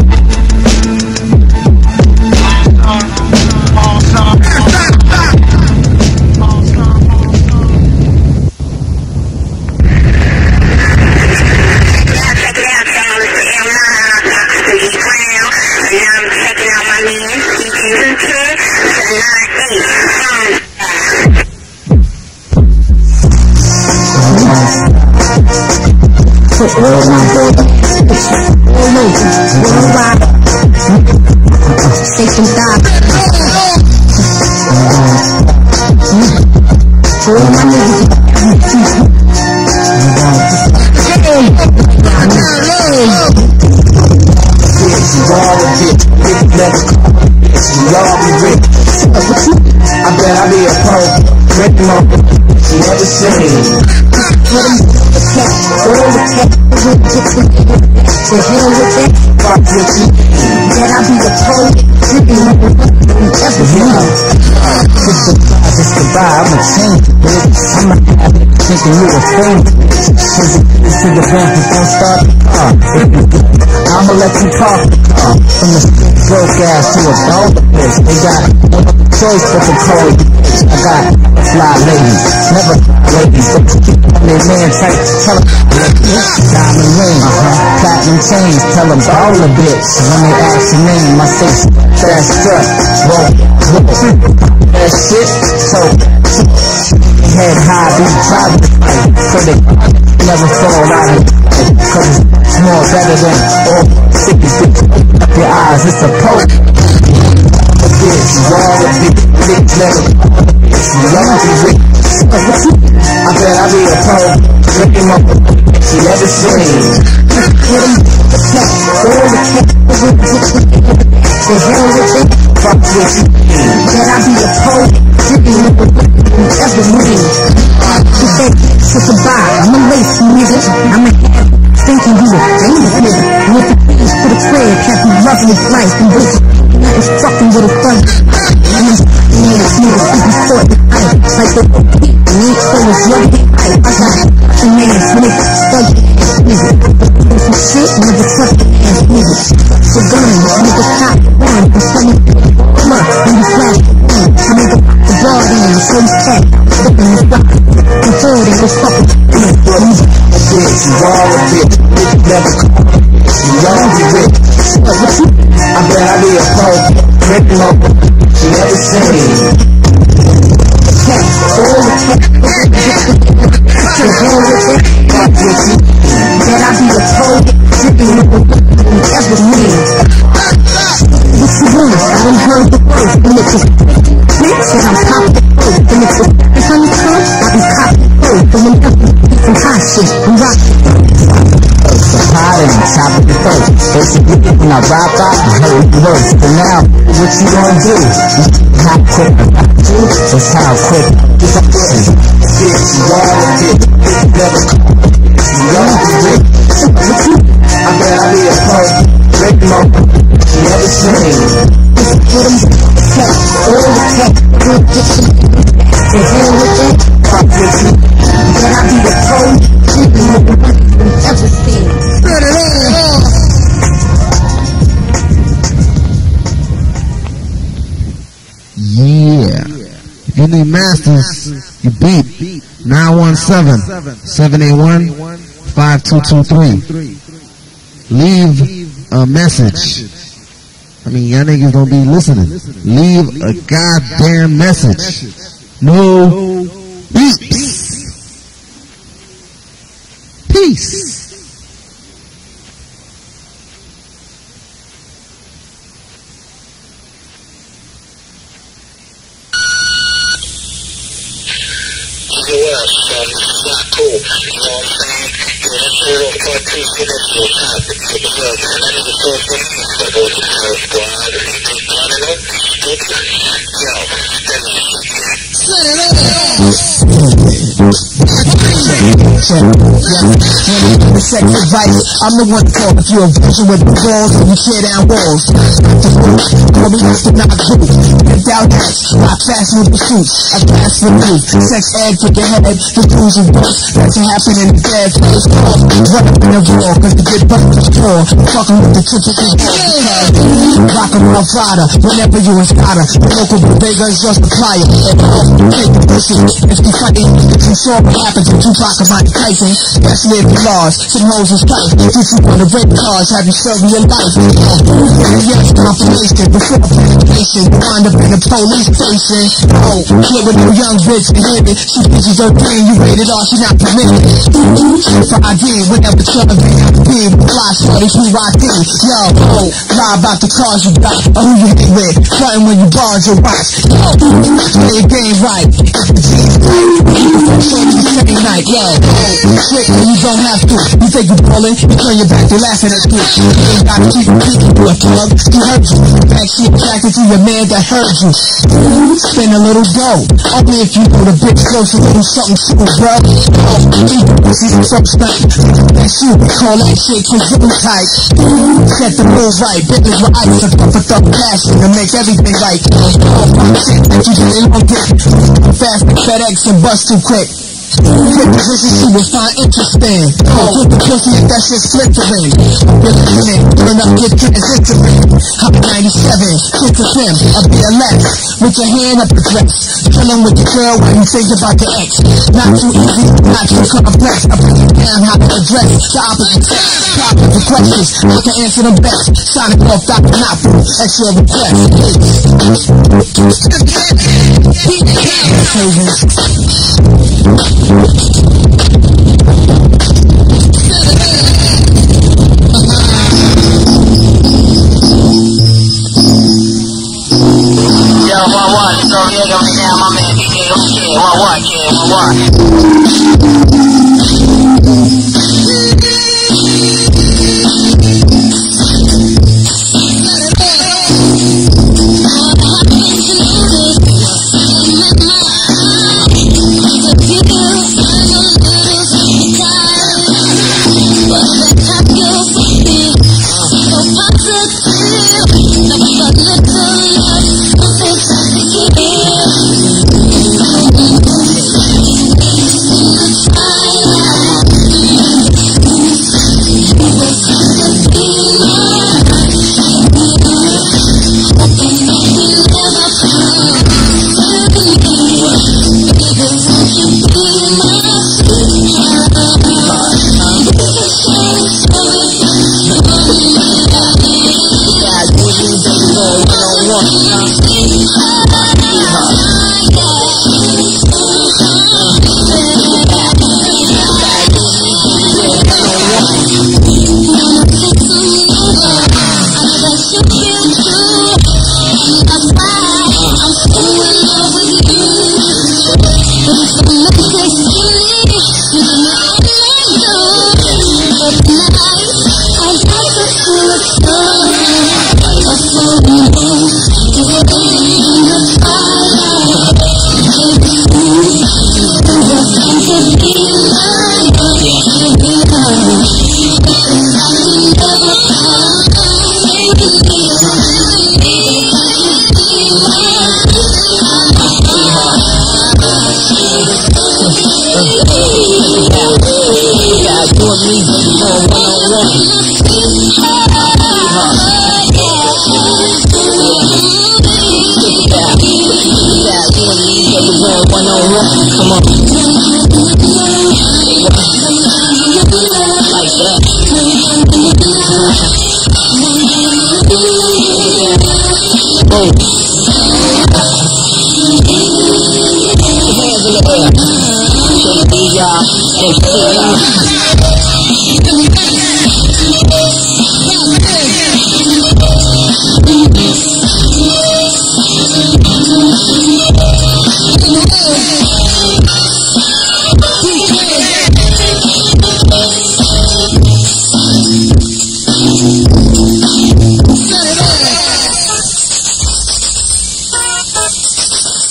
All my boys, all over, worldwide. Say some God. For all my niggas. I bet I be a pro, breaking up, never seen. Let him the cat, all the cat, the hell with that. Fuck with you. That I be the pro, dripping up the It's goodbye, I'ma change it, bitch. I'ma have it thinking you a friend. Cause it is to the bank, it don't start the car. I'ma let you talk the car. From the stick broke ass to a dog bitch. They got no other choice but to call you bitch. I got fly ladies, never fly ladies. But to keep on their man tight, tell them diamond ring, platinum chains, tell them all a bitch. When they ask your name, I say fast strut, roll, that shit, so head high, be private, so they never fall out of it. Cause it's more better than all sick bitch. Up your eyes, it's a poke. Bitch, raw, bitch, never bitch, I bet I be a pro, looking up, she never seen. all the cat, the hell with that. Fuck with you. That I be a pro, dripping up ever moving. She said, it's a bar, I'm a lace nigga. I'm a have thinking you a famous nigga. And if the things to the crib, kept me loving his life. And this nothing fucking with a thug. And this ass nigga, he be short and tight. Like the beat, and ain't so as young and tight. I got an ass nigga, thug ass nigga. Some shit, nigga, suck ass nigga. So gun, nigga, cop one, and tell me, come on, and you flash the gun. I make the ball down, so he's cat. Looking this rock, and third, and this fucking Bitch, you all a bitch, bitch, never call. You young, you rich. I bet I be a pro, breaking up, she never seen. cat, all the cat, the hell with that. Fuck with you. That I be a pro, dripping up ever mean. What you want? I done heard the word, and if it's bitch, then I'm popping the food. And if it's honeycomb, I be popping the food. And when some hot shit, I'm rocking. Hot and top of the throat. Basically, when I rock out, I heard the words. But now, what you gonna do? How quick I got you? That's how quick I got you. Bitch, you all a bitch, bitch, never call. You young, you rich. I bet I be a pro, breaking up, you never seen. Get them cat, all the cat, the hell with that. Fuck with you. That I be the pro, dripping up ever seen. Yeah. If you need masters, you beat 917-781-5223. Leave a message. I mean, y'all niggas don't be listening. Leave a goddamn message. No beeps. Peace. So it's not cool. You know what I'm saying? Yeah, that's a little part two shit. That's a little topic. So, but look, man, that nigga told me to fuck with the Terror Squad. If you think about it, yo, that sex advice, I'm the one to call if you're a virgin with the balls and you tear down walls. Call me Mr. Not Group. Pimped out hats, rock fashionable suits. I pass for you, sex ed for your head, the bruise and bumps that's happening in the bed. First call, run up in the wall, cause the good butt is poor. Fucking with the typical ball. Rock 'em off rider, whenever you inspire. The local bodega is your supplier. Take the pussy, if you fighting, if you saw what happens when Tupac and Mike Tyson, especially if you lost, some hoes and spite. If you on the red cars, have you served your life? Yes, confirmation, before penetration, you wind up in a police station. Oh, get with no young bitch to hear it. She bitches are green, you rated R, she not permitted. For ID, whenever Trump VIP, fly shorty, PYD. Yo, oh, lie about the cars you got, or who you hang with. Frontin' when you bars your watch. Yo, play your game right. If the G's right, shorty the same night. Yo, oh, trick when you don't have to. You think you ballin', you turn your back, they laughing at you. You ain't gotta keep repeating, you a thug, he heard you. Backseat attracted to your man that heard you. Spend a little dough, only if you know the bitch close a little something soon, bro. Oh, see the first night, that's you, call that shit Kazoo type. Set the rules right, business with ice, a puff of thug passion to make everything right. All pop shit that you didn't want to get. Fast like FedEx and bust too quick. Quick position she will find interesting. Put the pussy if that shit splintering. You're listening, turn up, get transitoring. Hop 97, kick the pimp, a BLS. With your hand up the dress. Chillin' with your girl while you think about your ex. Not too easy, not too complex. I break it down how to address the opposite sex. Pop up the questions, I can answer them best. Signing off Dr. Napu, that's your request. Yo, what? So here goes now my man DJ Kid. What, kid? What?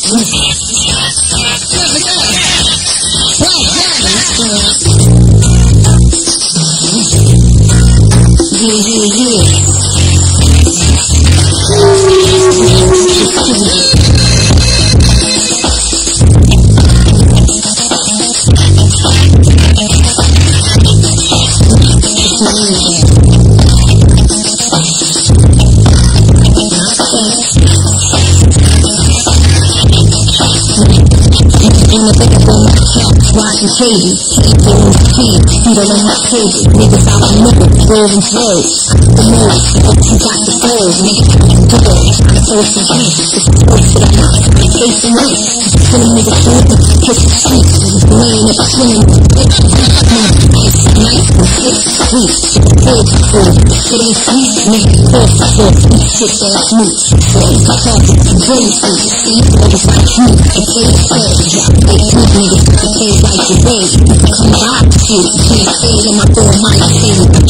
Watching crazy, people on the street, feet on my table, niggas out the middle, rolling slow. The most, you got the gold, nigga got the gold. I'm the first in hand, it's the first to the mouth, I'm facing right. Some niggas through the kiss the streets, laying up swinging, it's nice and slick, sweet, good food. It ain't sweet, nigga, course it's good, sweet shit that's smooth. So it's a target, it's very sweet, see, niggas like you, it's very good, drop big sweet niggas, it's very like the way, you can come by to you, you can't say it in my door, my thing, I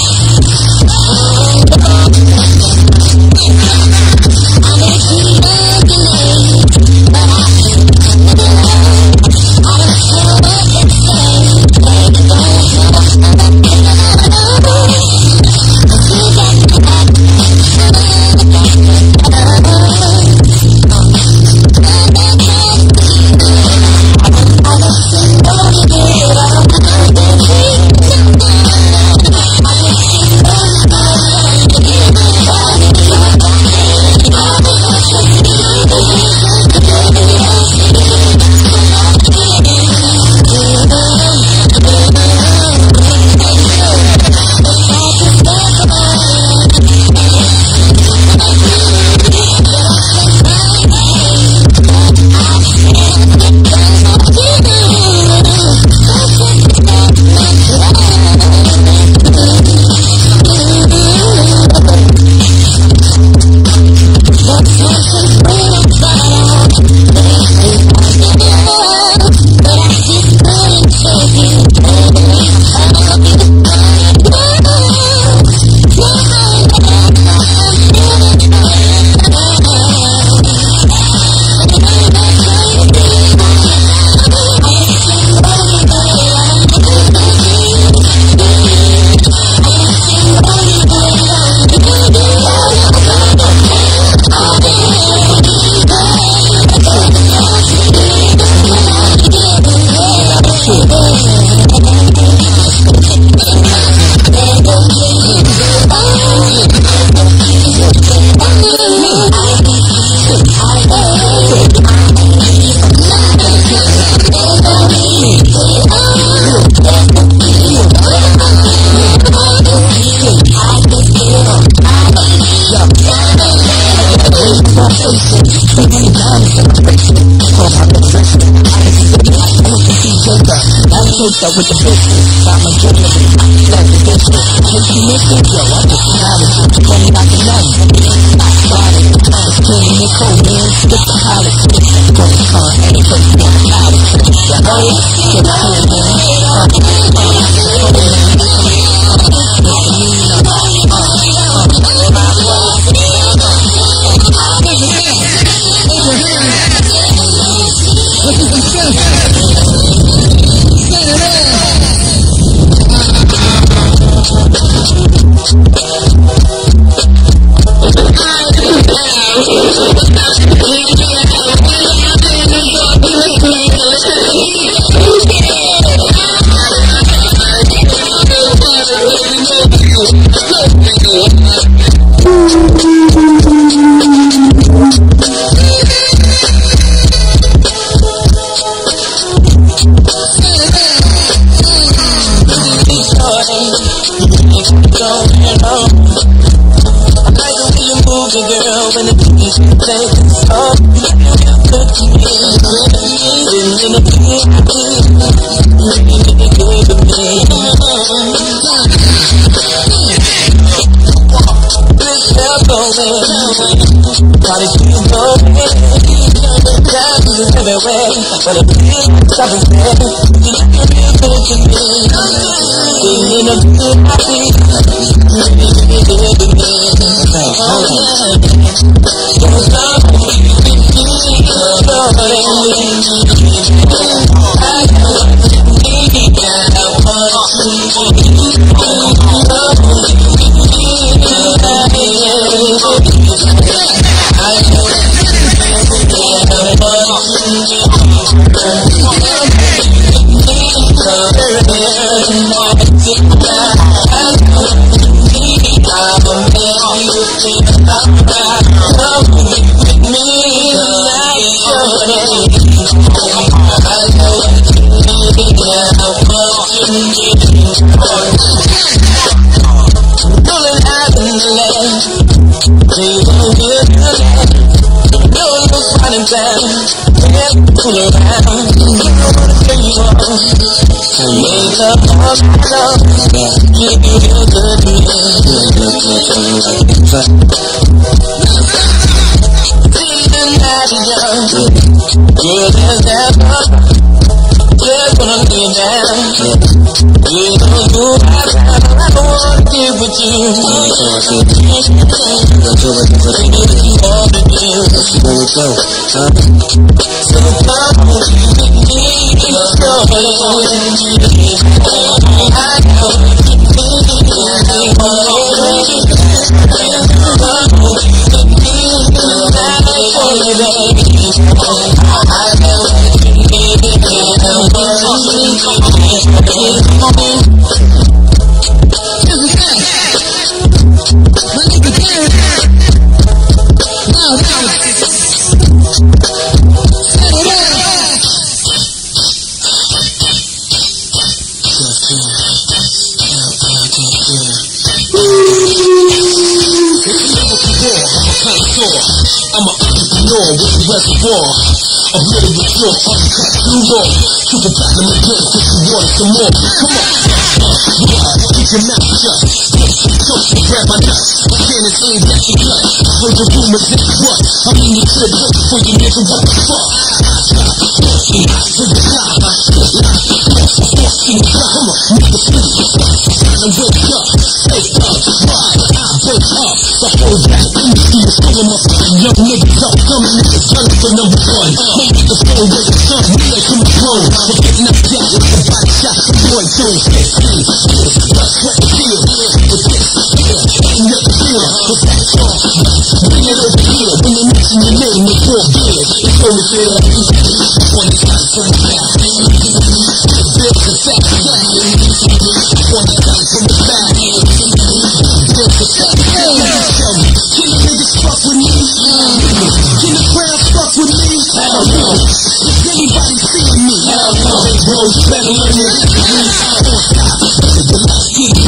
Yeah. With the business, I'm a journalist, that's the business. If you miss it, yo, I just acknowledge it. Call me like a nut, not body. Clean the cold, man, skip the politics. Go to car, ain't but you want politics. You know it? Get the cool,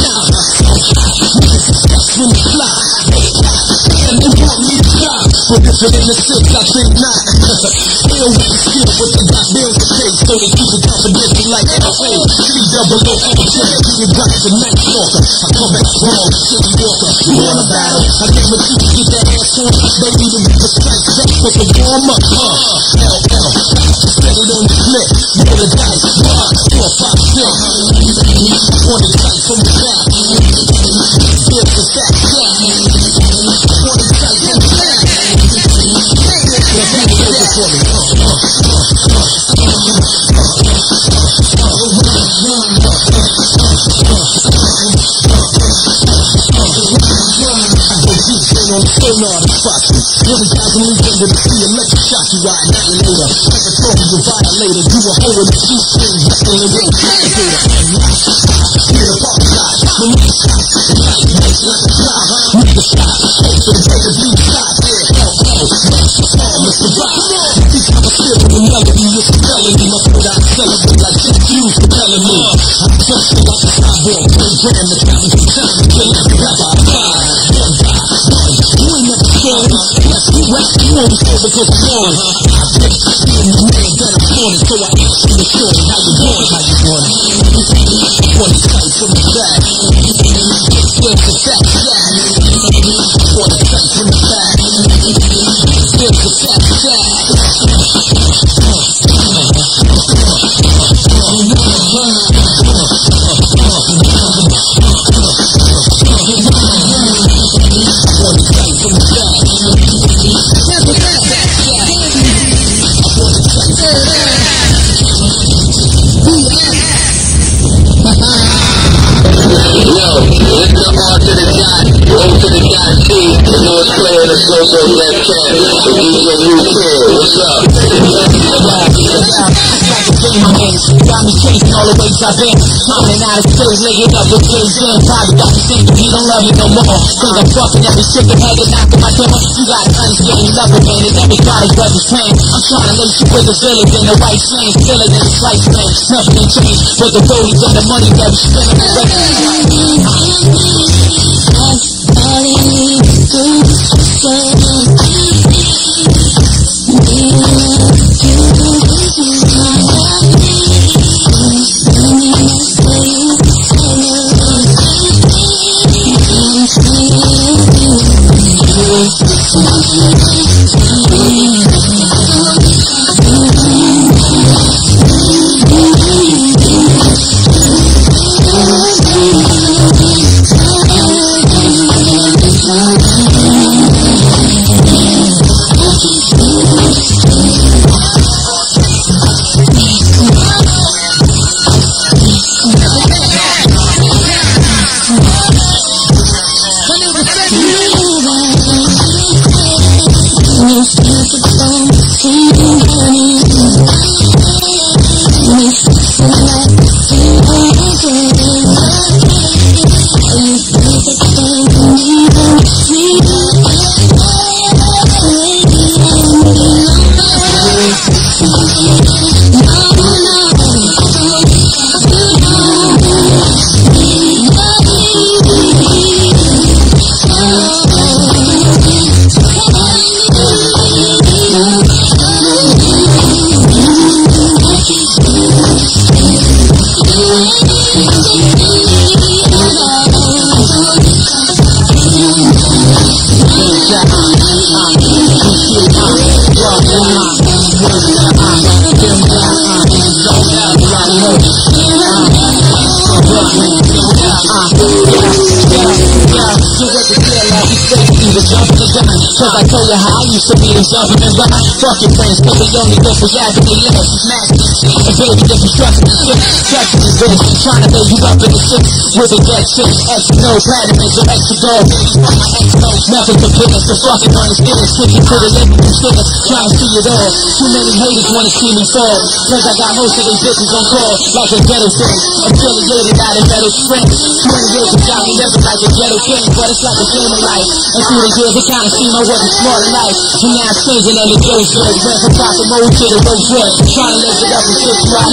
But But in the six, I think not. Ill with the skill, but they got bills to pay, so they keep it confidential like L.A. C-double-O-H-A, you got the night stalker. I come back strong, city walker. You want a battle? I guarantee you get that ass on. Baby, the river strikes back, so the warm up. L.L. Set it on the clip, roll the dice, 1, 4, 5, 6. On the sight from the back. Here's the back shot. On the sight from the back. Now back it over for me. On the sonar to spot you. Really guys on the end of the sea, electric shock you right now and later. Like a trophy, you violator. You a hole in the G-string, wrestling the real alligator. Hear the pop shot, the next shot. Light makes like a fly, nigga stop. Hope to the break of blue sky. Mr. Rock. Each time I feel the melody, it's a felony. My foot out celebrate like Jack Hughes for telling me. I'm just like a cyborg, 1 gram to count me time to kill every rapper I find. You ain't never scared. Let's be rap, you only scared because I'm on. I bet you the man that I'm on it, so I ask you the story. How you doing? How you doing? On the sight from the back. Here's the back shot. On the sight from the back. Here's the back shot. So Black Cat, the DJ UK, what's up? Got me chasing all the ways I've been. Climbing out of space, laying up with Jay's in. Probably got me thinking he don't love me no more. Think I'm fucking every chick and hanging out with my demo. You gotta understand you love it, man, and everybody but his plan. I'm trying to lace you with the village and the white sands. Killing in the slice, man. Nothing ain't changed, but the rollies and the money that we spend on the Cause I told you how I used to be the jumping and run. Fuck your friends, cause they only go for yapping. They last is nasty. And baby, if you trust me, trust is this. Trying to lay you up in the six with a dead chick. Extra no platinums or extra gold. My ex knows nothing to business. So fucking understand it. Switching to the living consider. Trying to see it all. Too many haters wanna see me fall. Cause I got most of these bitches on call. Like a ghetto thing. Affiliated out of metal strength. 20 years ago, me living like a ghetto king. But it's like a game of life. And through the years, they kinda see my wasn't smart in life. And now it's changing and it goes good. Went from proper mode to the road good. Trying to lift it up and fix right.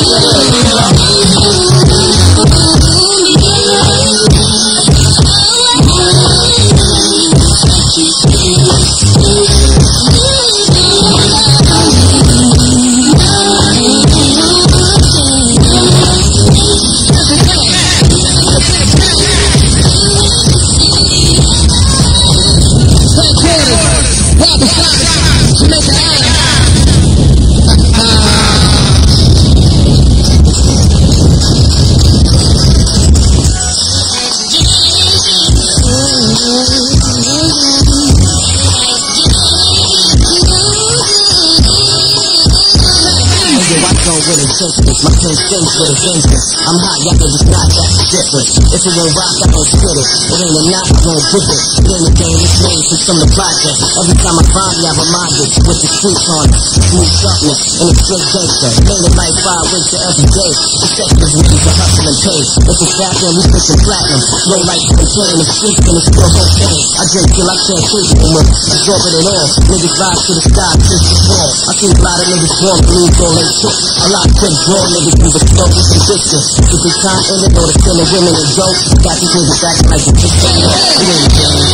zone with intentions. My pen sings with a vengeance. I'm hot, y'all niggas not that different. If it ain't rock, I don't spit it. It ain't a knot, I don't dip it. It ain't a game, it's made from the project. Every time I find me, I remind it with the streets on it. Smooth sharpness and a straight gangster. Made it like 5 weeks to every day. Effective ways to hustle and pay. If it's fashion, we put some platinum. Slow like contain the streets and it's still okay. I drink till I can't take it anymore. Absorbing it all. Niggas rise to the sky, just to fall. I see a lot of niggas born to lose all they took. A lot of quick draw niggas move a slow with some distance. If it's time in it or the killing women and dope, got these niggas acting like the kids don't know. It ain't a game.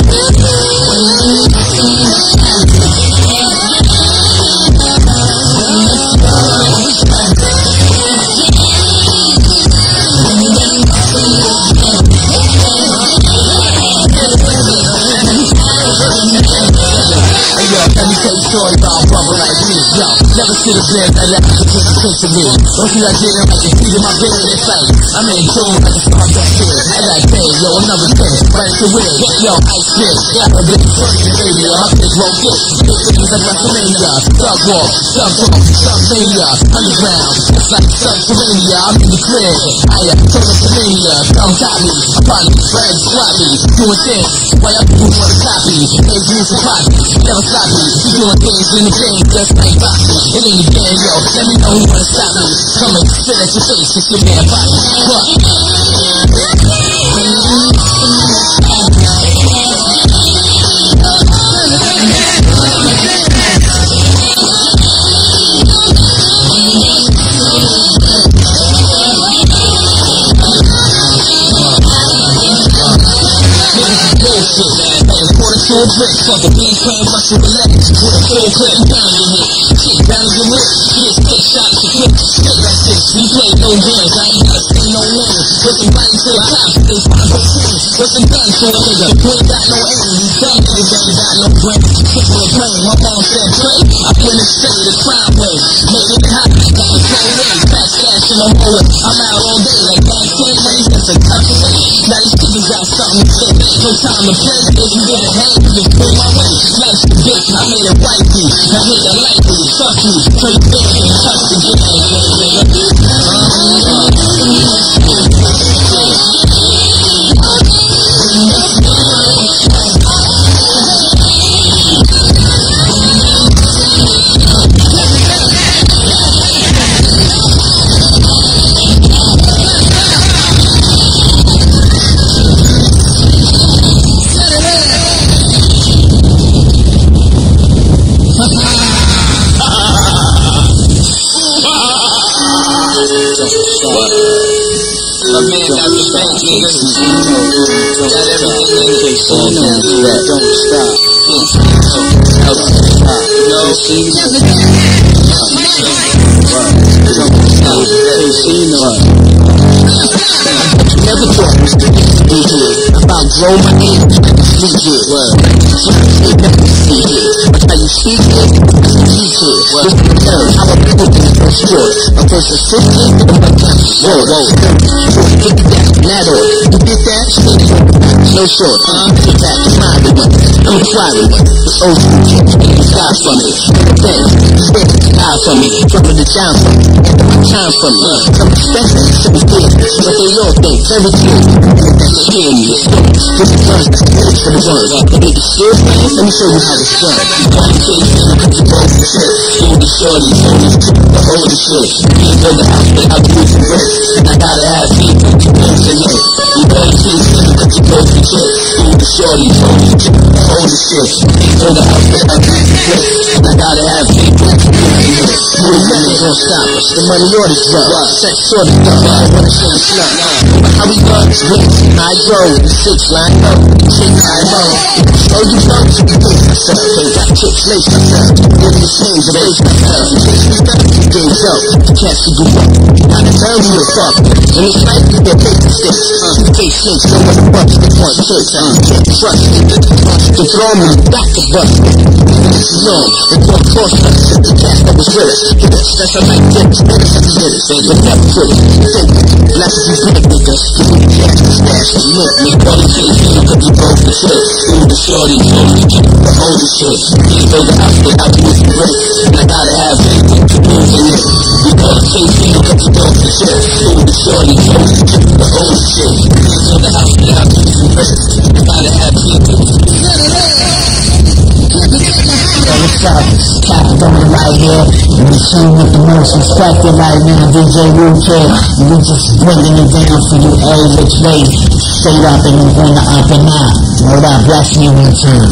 Story about bubble like me, yo. Never see the blend that left the kids to me. Don't see that dinner like a feed in my belly in sight. I'm in tune like a star back here. I got paid, yo, another thing. Right to win, yo, ice cream. Yeah, I'm a big person, baby. I'm just won't get. Big things like WrestleMania. Thug walk, thug talk, thug mania. Underground, it's like subterranean. I'm in the crib. I am Turtle-mania. Come got me. I probably friend swap me. Doing things. Why y'all people wanna copy? They do some copy. Never stop me. You doing things in the game just like boxing. It ain't a game, yo. Let me know who wanna stop me. Come and spit at your face, it's your man body. What? Full bricks for the beat playing Russian roulette with a full clip down your hip. Shit, down your lip. Get stick shots to clip. Straight like this. We play no games. I ain't gotta say no names. Put some body to the cops. They find no things. Put some guns to a nigga. You ain't got no aim. You dumb niggas ain't got no brain. Sick with a brain. My mom said pray. I put it straight the crime way. Made it hot. Got the cold way. Back stash in the hole. I'm out all day like that. Can't wait. That's a touch away. Now these kids got something to say. No time to play. If you get a hand. Just pull my way, slice the bitch, I made it wifey, I hit it lightly, fuck you, straight bitch, and touch the dick, My man got the bank, nigga. Got everything in the casino. Don't stop. Never thought it was the be here. About grow my age, sleep here. But how you speak it, speak here. This is the third, how I put it in the first word. A person 15, and my time is whoa. Get the back, that or you get that, shit, no short. Get back, smile with one. I'm a private one. The old school kids, you style from me. Then, spend style from me. Trouble the down from me. My time from me. Some expensive, some good. But they all think, very good. Hear me, with the guns, that's for the words. They make it still play, let me show you how it's done. You want to take it, you can go for shit. You the shorty, you the trip, the older shit. You ain't build the house without using bricks. And I gotta have people to use the live. You want to take it, you can go for shit. You the shorty, you the trip, the older shit. You ain't build the house without using bricks. And I gotta have people to use the live. You ain't never gonna stop us. The money orders run. Sex sort of stuff. I don't wanna show the slut. But how we run is rich. I drove the 6 line up, chicks I love. So you know you can do myself. They got chicks lace myself. Give me the things to raise myself. In case we got to games up, the cats to go up. Now the time we were fuck. And it's like you get paid to stick. 2K snakes, no one to bust the point trick. Can't trust it. To throw me back to bust. This is on. They don't cross us. The cat that was with us. That's a like this. But never quit it. Fake it. Black if you break niggas. Give me the cat. Stash and look. Me all the kids. You could be broke the shit. You the shorty. You the kid. The older shit. You build the house without using bricks. And I gotta have anything to do for it. the shit, school the shorty, the old shit. So the house without people first, gotta have people. What's up? Cap going right here. And the team with the most respected right now, DJ Wu-Kid. We just bringing it down for you every which way. Straight up and on the up and out. Know that, bless me one time.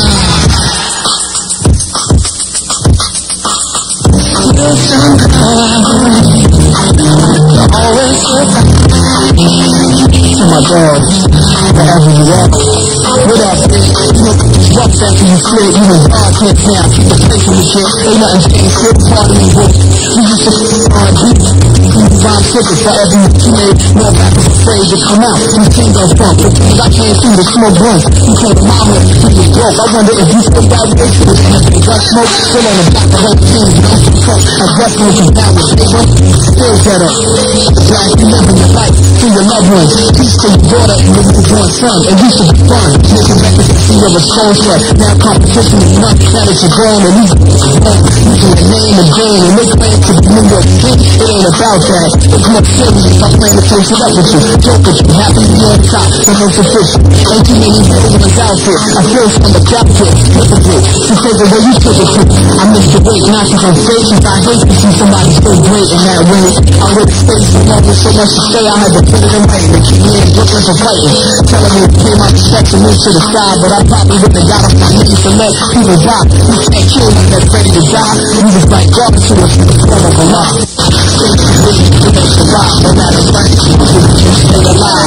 To my dog, wherever you are. What up, rough after you flip, you was hard clip now. The place in the shit, ain't nothing changed, still part of me, boy. You used to on beat, you rhyme tickets for every teenage, more rappers afraid to come out. You can't go front, because I can't see the smoke blunts. You called the mama, you was broke. I wonder if you still got way to the end of the gun smoke. Still on the block, the whole team, you know, I just know you down with big one. Still better. Black, you living your life to your loved ones. Peace to your daughter and your newborn son. It used to be fun. Making records to see your response. Now competition is not that it's your grown and using your name and game and make plans to be New York King. It ain't about that. It's more serious if I plan to take it up with you. Joke with you, happy to be on top. The most efficient. Ain't too many women's outfit. I feel from the crowd pit. Hypocrite. She says the way you took it to. I missed the weight. Now she's on stage. I hate to see somebody so great in that way. I would space for love with so much to say. I had to put it in writing to keep me in Brooklyn for fighting. Telling me to pay my respect and move to the side, but I probably wouldn't have got off my knees to let people die. You can't kill me that's ready to die. You just like God to us in the form of a lie. You don't survive no matter what. You stay alive.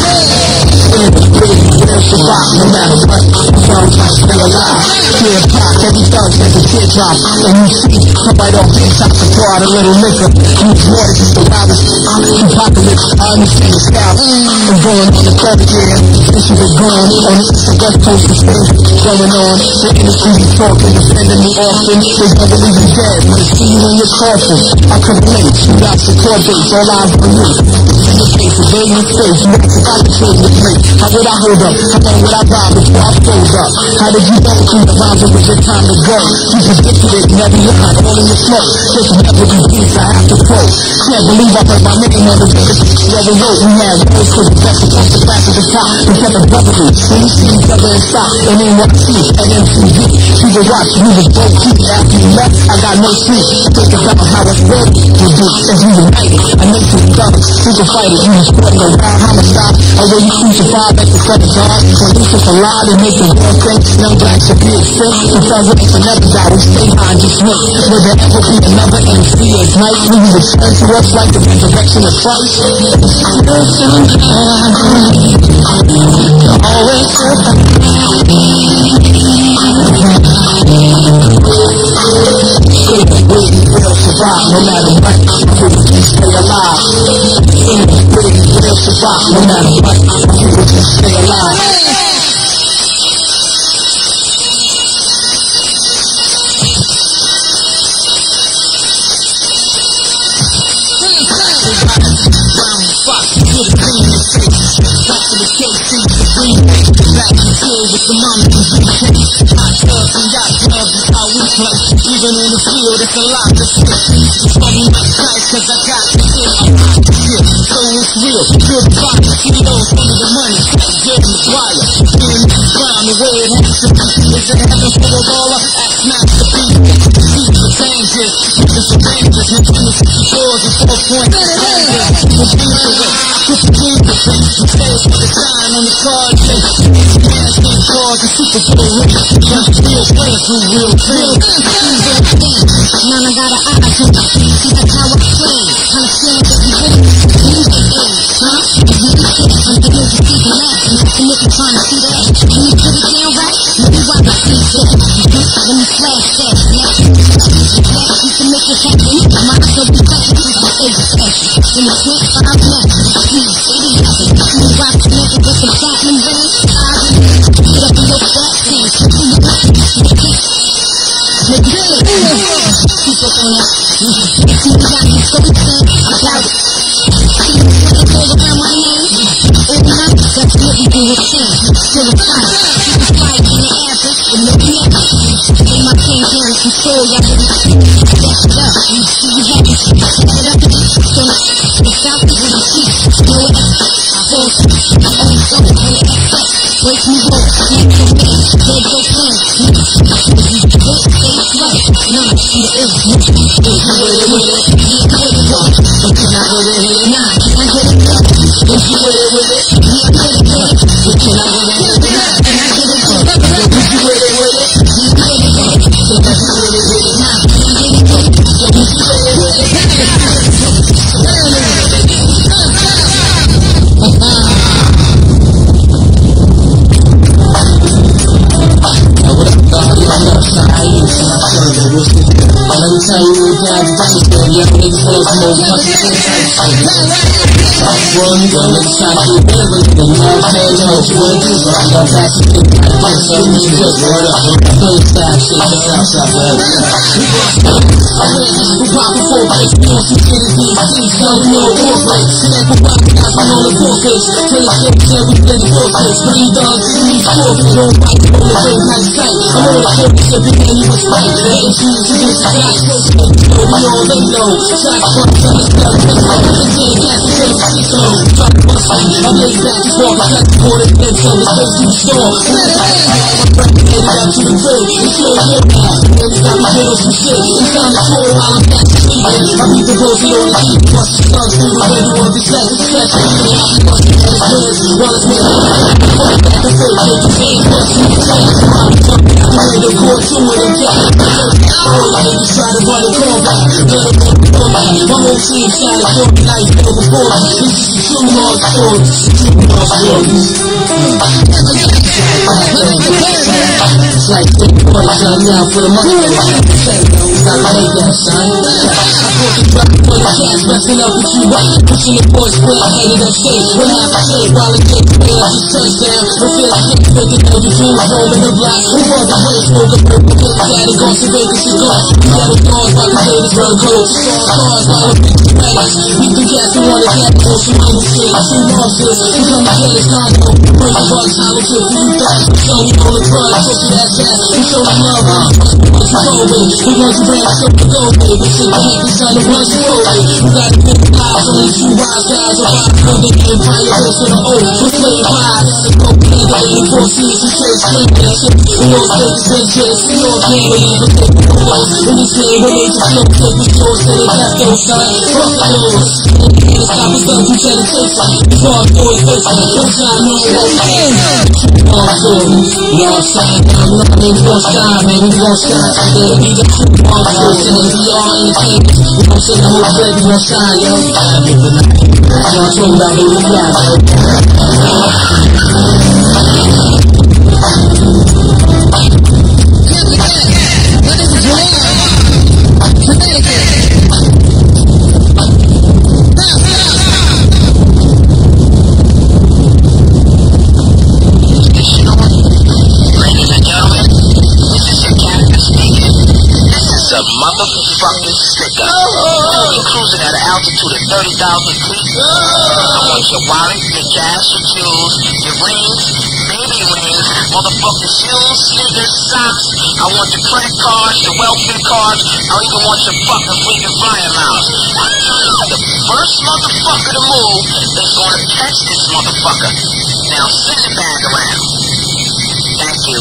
You don't survive no matter what. You stay alive. Clear pop, every thug has a teardrop. And you see, somebody don't get shots to pour out a little liquor. Use water just to rob us. Apocalypse, I understand the style. I'm going on the third year. This is going on. The West Coast is going on. The industry is talking, defending me often. They don't believe you dead, but it's see you in your coffin. I can relate, you got the core base, all eyes on you. In your case, the day you face, you ask if I could trade the plate. How would I hold up? How long would I ride before I fold up? How did you know through the rhymes it was your time to go? You predicted it in every line, all in the smoke. This never be peace, I have to quote. Can't believe I heard my name on the list. Never wrote, we had roads to the best, across the back of the top. We kept a brotherly, when we see each other in stock. And then what I see at MTV. She would watch, we was both keep after you left. I got no sleep. Think about how it's ready to do. As we united, I make some thugs. We can fight it, you was spreading around homicide. Or were you crucified at the front of God? When Lucifer lied and make the world think. Young blacks should be extinct. The thugs ain't for never die. We stay high and just wait. Will there ever be another MC as night? When you return to us like the resurrection of Christ? Always we'll survive no matter what. We can stay alive. We'll survive no matter what. We can stay alive. Even in the field, it's a lot to fit. Call me my price, cause I got the shit. I'm not the shit, so it's real. Good body, CEOs, under the money. Good McGuire, doing this crime the way it has to be. Is it heaven for a baller? Ask masterpiece. See the changes, niggas are dangerous. When 26 doors and 4 points, we'll be the way. Put the team to face. Stay for the sign on the card, chase. Nasty cars, the Super Bowl race. Just real players who real things. Now I got an eye to it. See that's how I play. Understand that you really music is, huh? If you do shit, I'm the music speaking that. And if you're trying to see that, can you put it down right? Let me wipe my feet there. Let me flash that. You can make it happen. My soul be touching you for 8 seconds. In the 5 minutes, please, baby, nothing. You rock the nigga with some platinum rings. Get up in your fat pants. People on that. If you got me so sad, I doubt it. See the sweat all around my name? Overnight, that's what we do with things. Still a fight. Keep the fight in the average with no connection. Lay my pain down and control, y'all really that's it up. You see you happy, set it up. The South is in the streets. No one I fall asleep. I only go on the excess. Break me roll, make your man, dead your plan. You get hit, ain't right. Nah, see the ill. If you with it, you get it wrong. But you're not with it, nah, can I get it done? If you with it, you get it done. But you're not with it, nah, can I get it done? If you with it, you get it done. So if you with it, nah, can I get it done? So if you with it, let me tell you what God's done. Young niggas full of smoke, one gun, let's try to do everything. I'm saying, yo, what do I got back to the right? So we just word up. Don't stop shit, just outside the other side. We poppin' 4 bikes, we on some shit as DMC, so we know 4 bikes. Snack with rock, guys, we on the 4 base. Till the shit, till we play the 4 base. Bring dogs, we need 4 base. Don't bike, on the road, nice sight. I'm on the 4 base, every day you was right. Letting shoes to this guy. We all they know. Shot from the stuff. The team got the same so try to bust me. I'm laid back to walk. I got the quarter fence on the face to the store. My breath headed out to the crib. It's your year now. And we got me doing some shit. It's time to tour while I'm back to sleep. I beat the rosy on the heat. Plus the sun's through the window of this life. It's catch me. I'm busting at his hands. While it's me. Fuck back and forth. Take the same busting the tank. I'm jumping out the window. Going to it and getting it. Niggas try to run it over. My whole team shot it for me like never before. This is the true lost stories. It's like big boys shut down for the money. Gotta make that sign. I put the drop for the cash, messing up with you right. Pushing the boys split, headed upstate. When half a shade, while it takes me as a touchdown. I feel sick, thinking of the dreams, roaming the block. Who was the way, smoke a purple pill, daddy, go some bacon cigar. Yellow dogs, while the haters run cold. Strong cars, while the bitch rags. Beat the gas, and want to get close to my shit. Two monsters, we come to get his condo. Break the bugs, hollow tip, you thugs. Show me on the front, pushing that gas. We show the love, what you told me. We want to bring us up to go, baby. Shit, we ain't just trying to run you over. We got a big eyes, only 2 wise guys. Or 500 empire, close to the O. For slave pies, the coke, and the 84 C's, we chase slave that shit. We all states, big chicks, we all families, but they don't know. When we say, when they just look, take we shows, say they got those signs. Fuck the doors. It's stop us up, we try to chase it. It's all boys, face it. Don't shine no more. All stories, y'all shine down, running, don't shine, man, we gon' shine. They'll be the true monsters, and we all entertainers. We gon' say the whole play, we gon' shine, yo. Y'all talking about the reply, motherfucking sticker. You're cruising at an altitude of 30,000 feet. I want your wallet, your cash, your jewels, your rings, baby rings, motherfucking shoes, sneakers, socks. I want your credit cards, your welfare cards. I even want your fucking freaking flyer miles. The first motherfucker to move is gonna catch this motherfucker. Now send it back around. Thank you.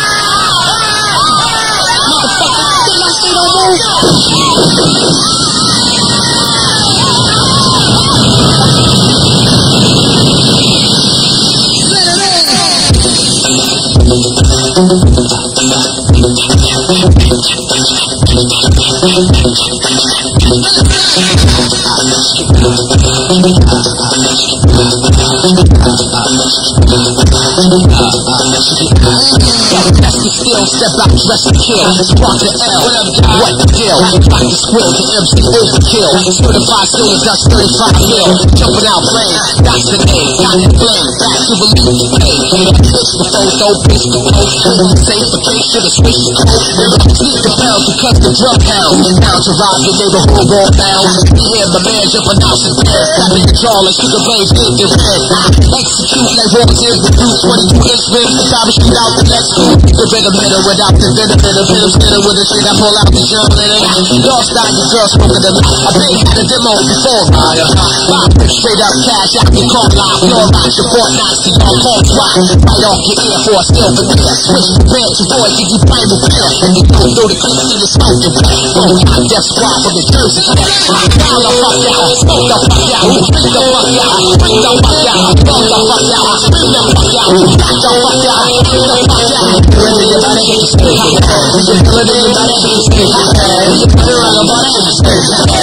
Still step out, dress and kill. Spark the L, what the deal? Rock the squill, the MC overkill. Certified silver dust, 35 mil. Jumping out blame, that's the name. Got the flame, back to release pain. Bitch before, dope, bitch before. Safe for case, should've switched the code. Sleep the bells, because the drug hound. Down to rob your neighborhood, raw bound. You hear my man jumping out his bed. Got the control, like sugar blades, in the red. Execute like royalty, with Bruce 22-inch rims, the garbage street out the next school. The bigger middle without the bitter, fiddle with the shit I pull out the journal and it. Lost out your girl smoking the light. I been had a demo before. Straight up cash out your car line. Floor rocks, your Fort Knox, your call swap. Right off your ear for a still for the switch the bed to boy, give you primal fear. And you go through the clip and you smoke the wet. I'm Death Squad from the Jersey. Down the fuck out, smoke the fuck out, bring the fuck out, bring the fuck out, blow the fuck out, bring the fuck out, back the fuck out, bring the fuck out. Really your body is stay. Really your body is stay. Put around the body is stay.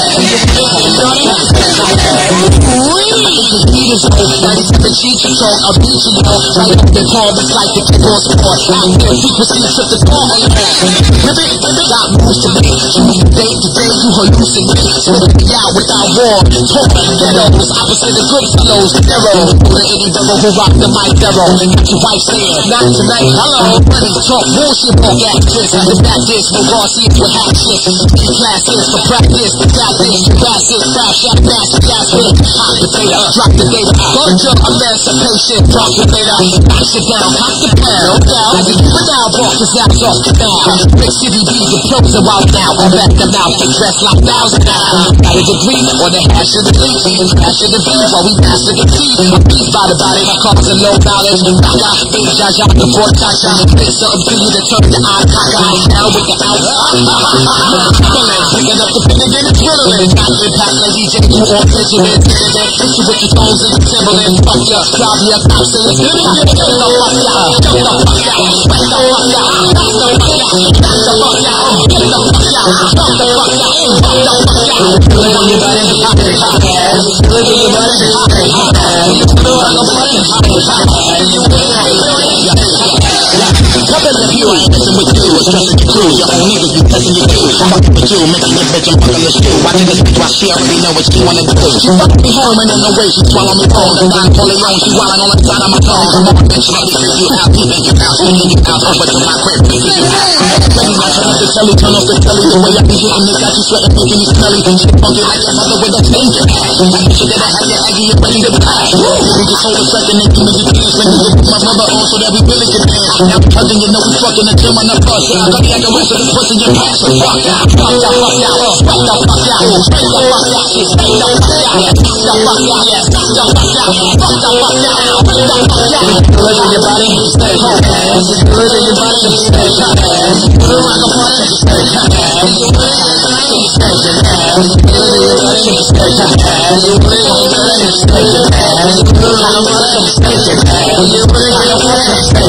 Cheat you talk, I'll beat you all. Right up the call, it's like the kick on sport. Out there, people see trip the ball on the ball. Got moves to make. Day to day, you hallucinate. Spitting me out without war. Talk ghettos, opposite the good fellows. Narrow, the any devil who rock the mic narrow. Got your wife saying, not tonight, hello. Money talk, bullshit, broke actress. The back dish, no raw seats with half shit. Classes for practice, got this, classes, crash out, master, gas with hot potato. Drop the data, go to emancipation, drop the data. Knock it down, knock the pedal down. I just put down, walk his ass off the down. Big city beat the pros are out now. I let them out, they dress like thousand now. Got a degree on the hash of the beat. Hash of the beat while we master the beat. Beat by the body, cause a low knowledge. Raka, big jaja, the four tasha. There's something to you to turn the eye cocker. Now with the house. Picking up the pen again, it's thrilling. Got impact like DJ, you on pitching it. Hit you with your toes and the Timberland. Fuck ya, drop ya, stop saying it's good. Get the fuck out, get the fuck out, sweat the fuck out, knock the fuck out, knock the fuck out, get the fuck out, knock the fuck out, fuck the fuck out. Live on your body, live on your body, live on your body, nothing if you ain't messing with you, it's stressing your crew. Your own niggas be testing your crew. I'm fucking with you, making this bitch, I'm fucking the stew. Watching this bitch while she already know what she wanna do. She fucking me home and on the way she swallow me phone. And I'm pulling on, she wildin' on the side of my tongue. I'm on bitch, let me freak you out, you make you out, sneaking you out, over to my crib, freaking you out. Ready now, turn off the telly, turn off the telly. The way I be hitting this, got you sweating, making me smelly. Shit funky like your mother with a danger. Like the shit that I have you aggy, you're ready to die. We just hold a second and give me the dance. Let me put my mother on so that we really can dance. Now cousin, you know we fucking the gym on the bus. I got the acting rest of this pussy in pants. Fuck out, fuck out, fuck out, fuck out, fuck out, straight the fuck out, straight the fuck out, yeah, fuck the fuck out, yeah, fuck the fuck out, fuck the fuck out, fuck the fuck out. Live in your body, stay home, live in your body, stay home, put around the party, stay home, stay home, live in your body, stay home, live in your body, stay home, put around the party, stay home, you put it in your body, stay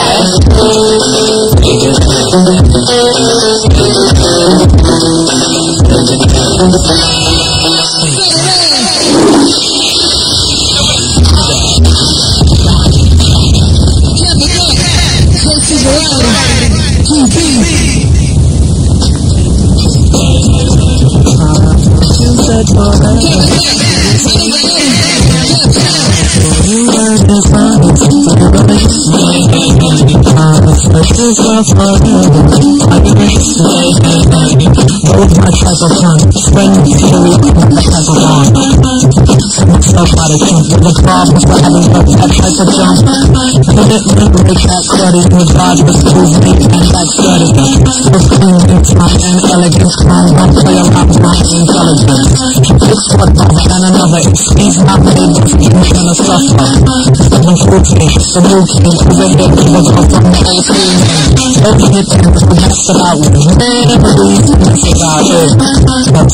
Both my type of fun, spring theory, my type of on. Myself out of jump with the problems for having that type of jump. Commitment, break that study, with God, with schools, make that study. With clean and time and elegance, clown, don't play around with my intelligence. It's what brother and another, he's not made, but he's gonna suffer. 714, the new king, who's a hit, he was off from the old team. Don't hit him, so that's about it. Never do you think it's about it. But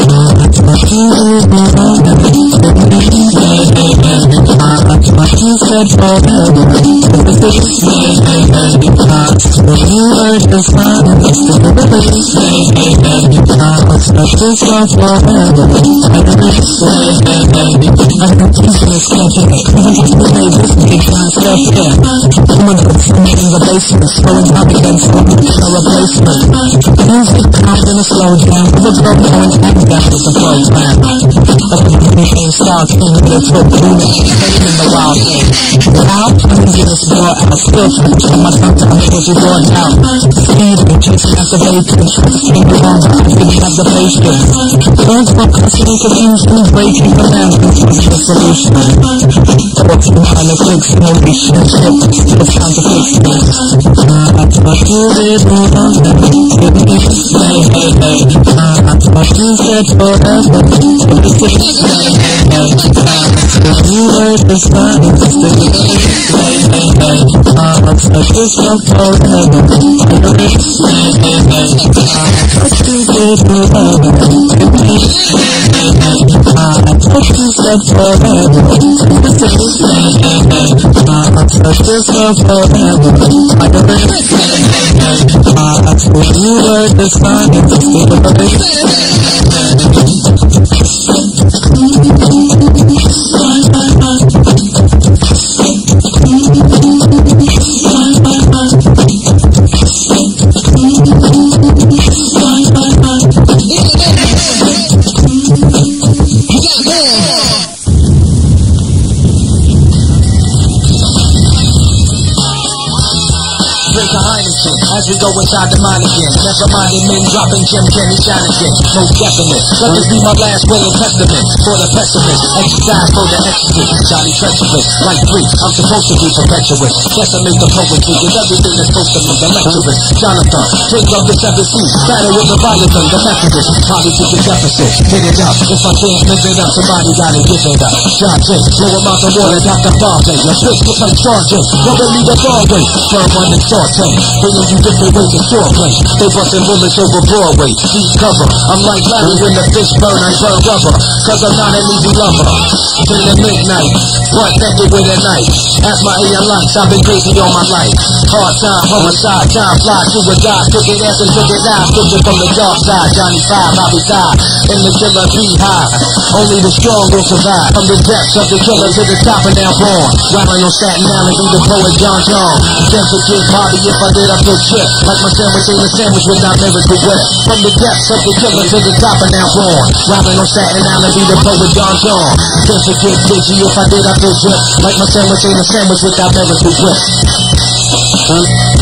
what you said forever, when you heard his mind, it's the release. What's not this one forever, I release. I can teach you this country, even if you made this big time stuff here. I'm gonna put something in the basement, slowing down again for a replacement. Music comes in a slow jam, with a girl going and down with the program. Everything starts in the foot, booming, taking in the wild thing. Now, I'm in this door, I still trying to tell myself to push it going down. Speed and chase masturbation, can't be wrong, but I didn't have the patience. Don't fuck us and confuse me, breaking the man, what's the solution? Thoughts behind the quick simulation, it's time to fix this. I thought you did wrong, give me a say, hey, hey. I thought you said forever, give me a say, hey, hey. You were the sun, stay with me, hey, hey, hey. I thought you said forever, give me a say, hey, hey. I thought you did wrong, give me a say, hey, hey. I thought you said forever, give me a say, hey, hey. I thought you said forever, I don't know, hey, hey. I thought you were the sun, stay with me, as we go inside the mind again. Never minding men dropping Jim Kenny Jonathan. No definite. Let this be my last will and testament for the pessimist. Exercise for the exorcist. Johnny treacherous. Like three, I'm supposed to be perpetuous. Decimate the poetry with everything that's supposed to be the lecturist. Jonathan, drink of the 7 C's. Battle with the Leviathan, the Methodist. Probably to the deficit. Hit it up. If I can't live it up, somebody gotta give it up. John J. Blow him out the water, Dr. Barclay. Your switch looks like Sergeant. Rubber me the Broadway. Firm on the saute. Bringing you different ways to foreplay. They bustin' bullets over Broadway. Deep cover. I'm like Larry when the fish burn, I burn rubber. Cause I'm not an easy lover. Till the midnight. Butt naked with a knife. Ask my alien lights, I've been crazy all my life. Hard time, homicide, time fly to a die. Crooked ass and crooked eyes. Looking from the dark side. Johnny 5, I'll be die. In the killer beehive. Only the strong will survive. From the depths of the killer to the top and now born. Rapping on Staten Island, be the poet John John. Can't forget Bobby if I did I feel shit. Like my sandwich ain't a sandwich without miracle whip. From the depths of the killer to the top and now born. Rapping on Staten Island, be the poet John John. Can't forget Biggie if I did I feel shit. Like my sandwich ain't a sandwich without miracle whip.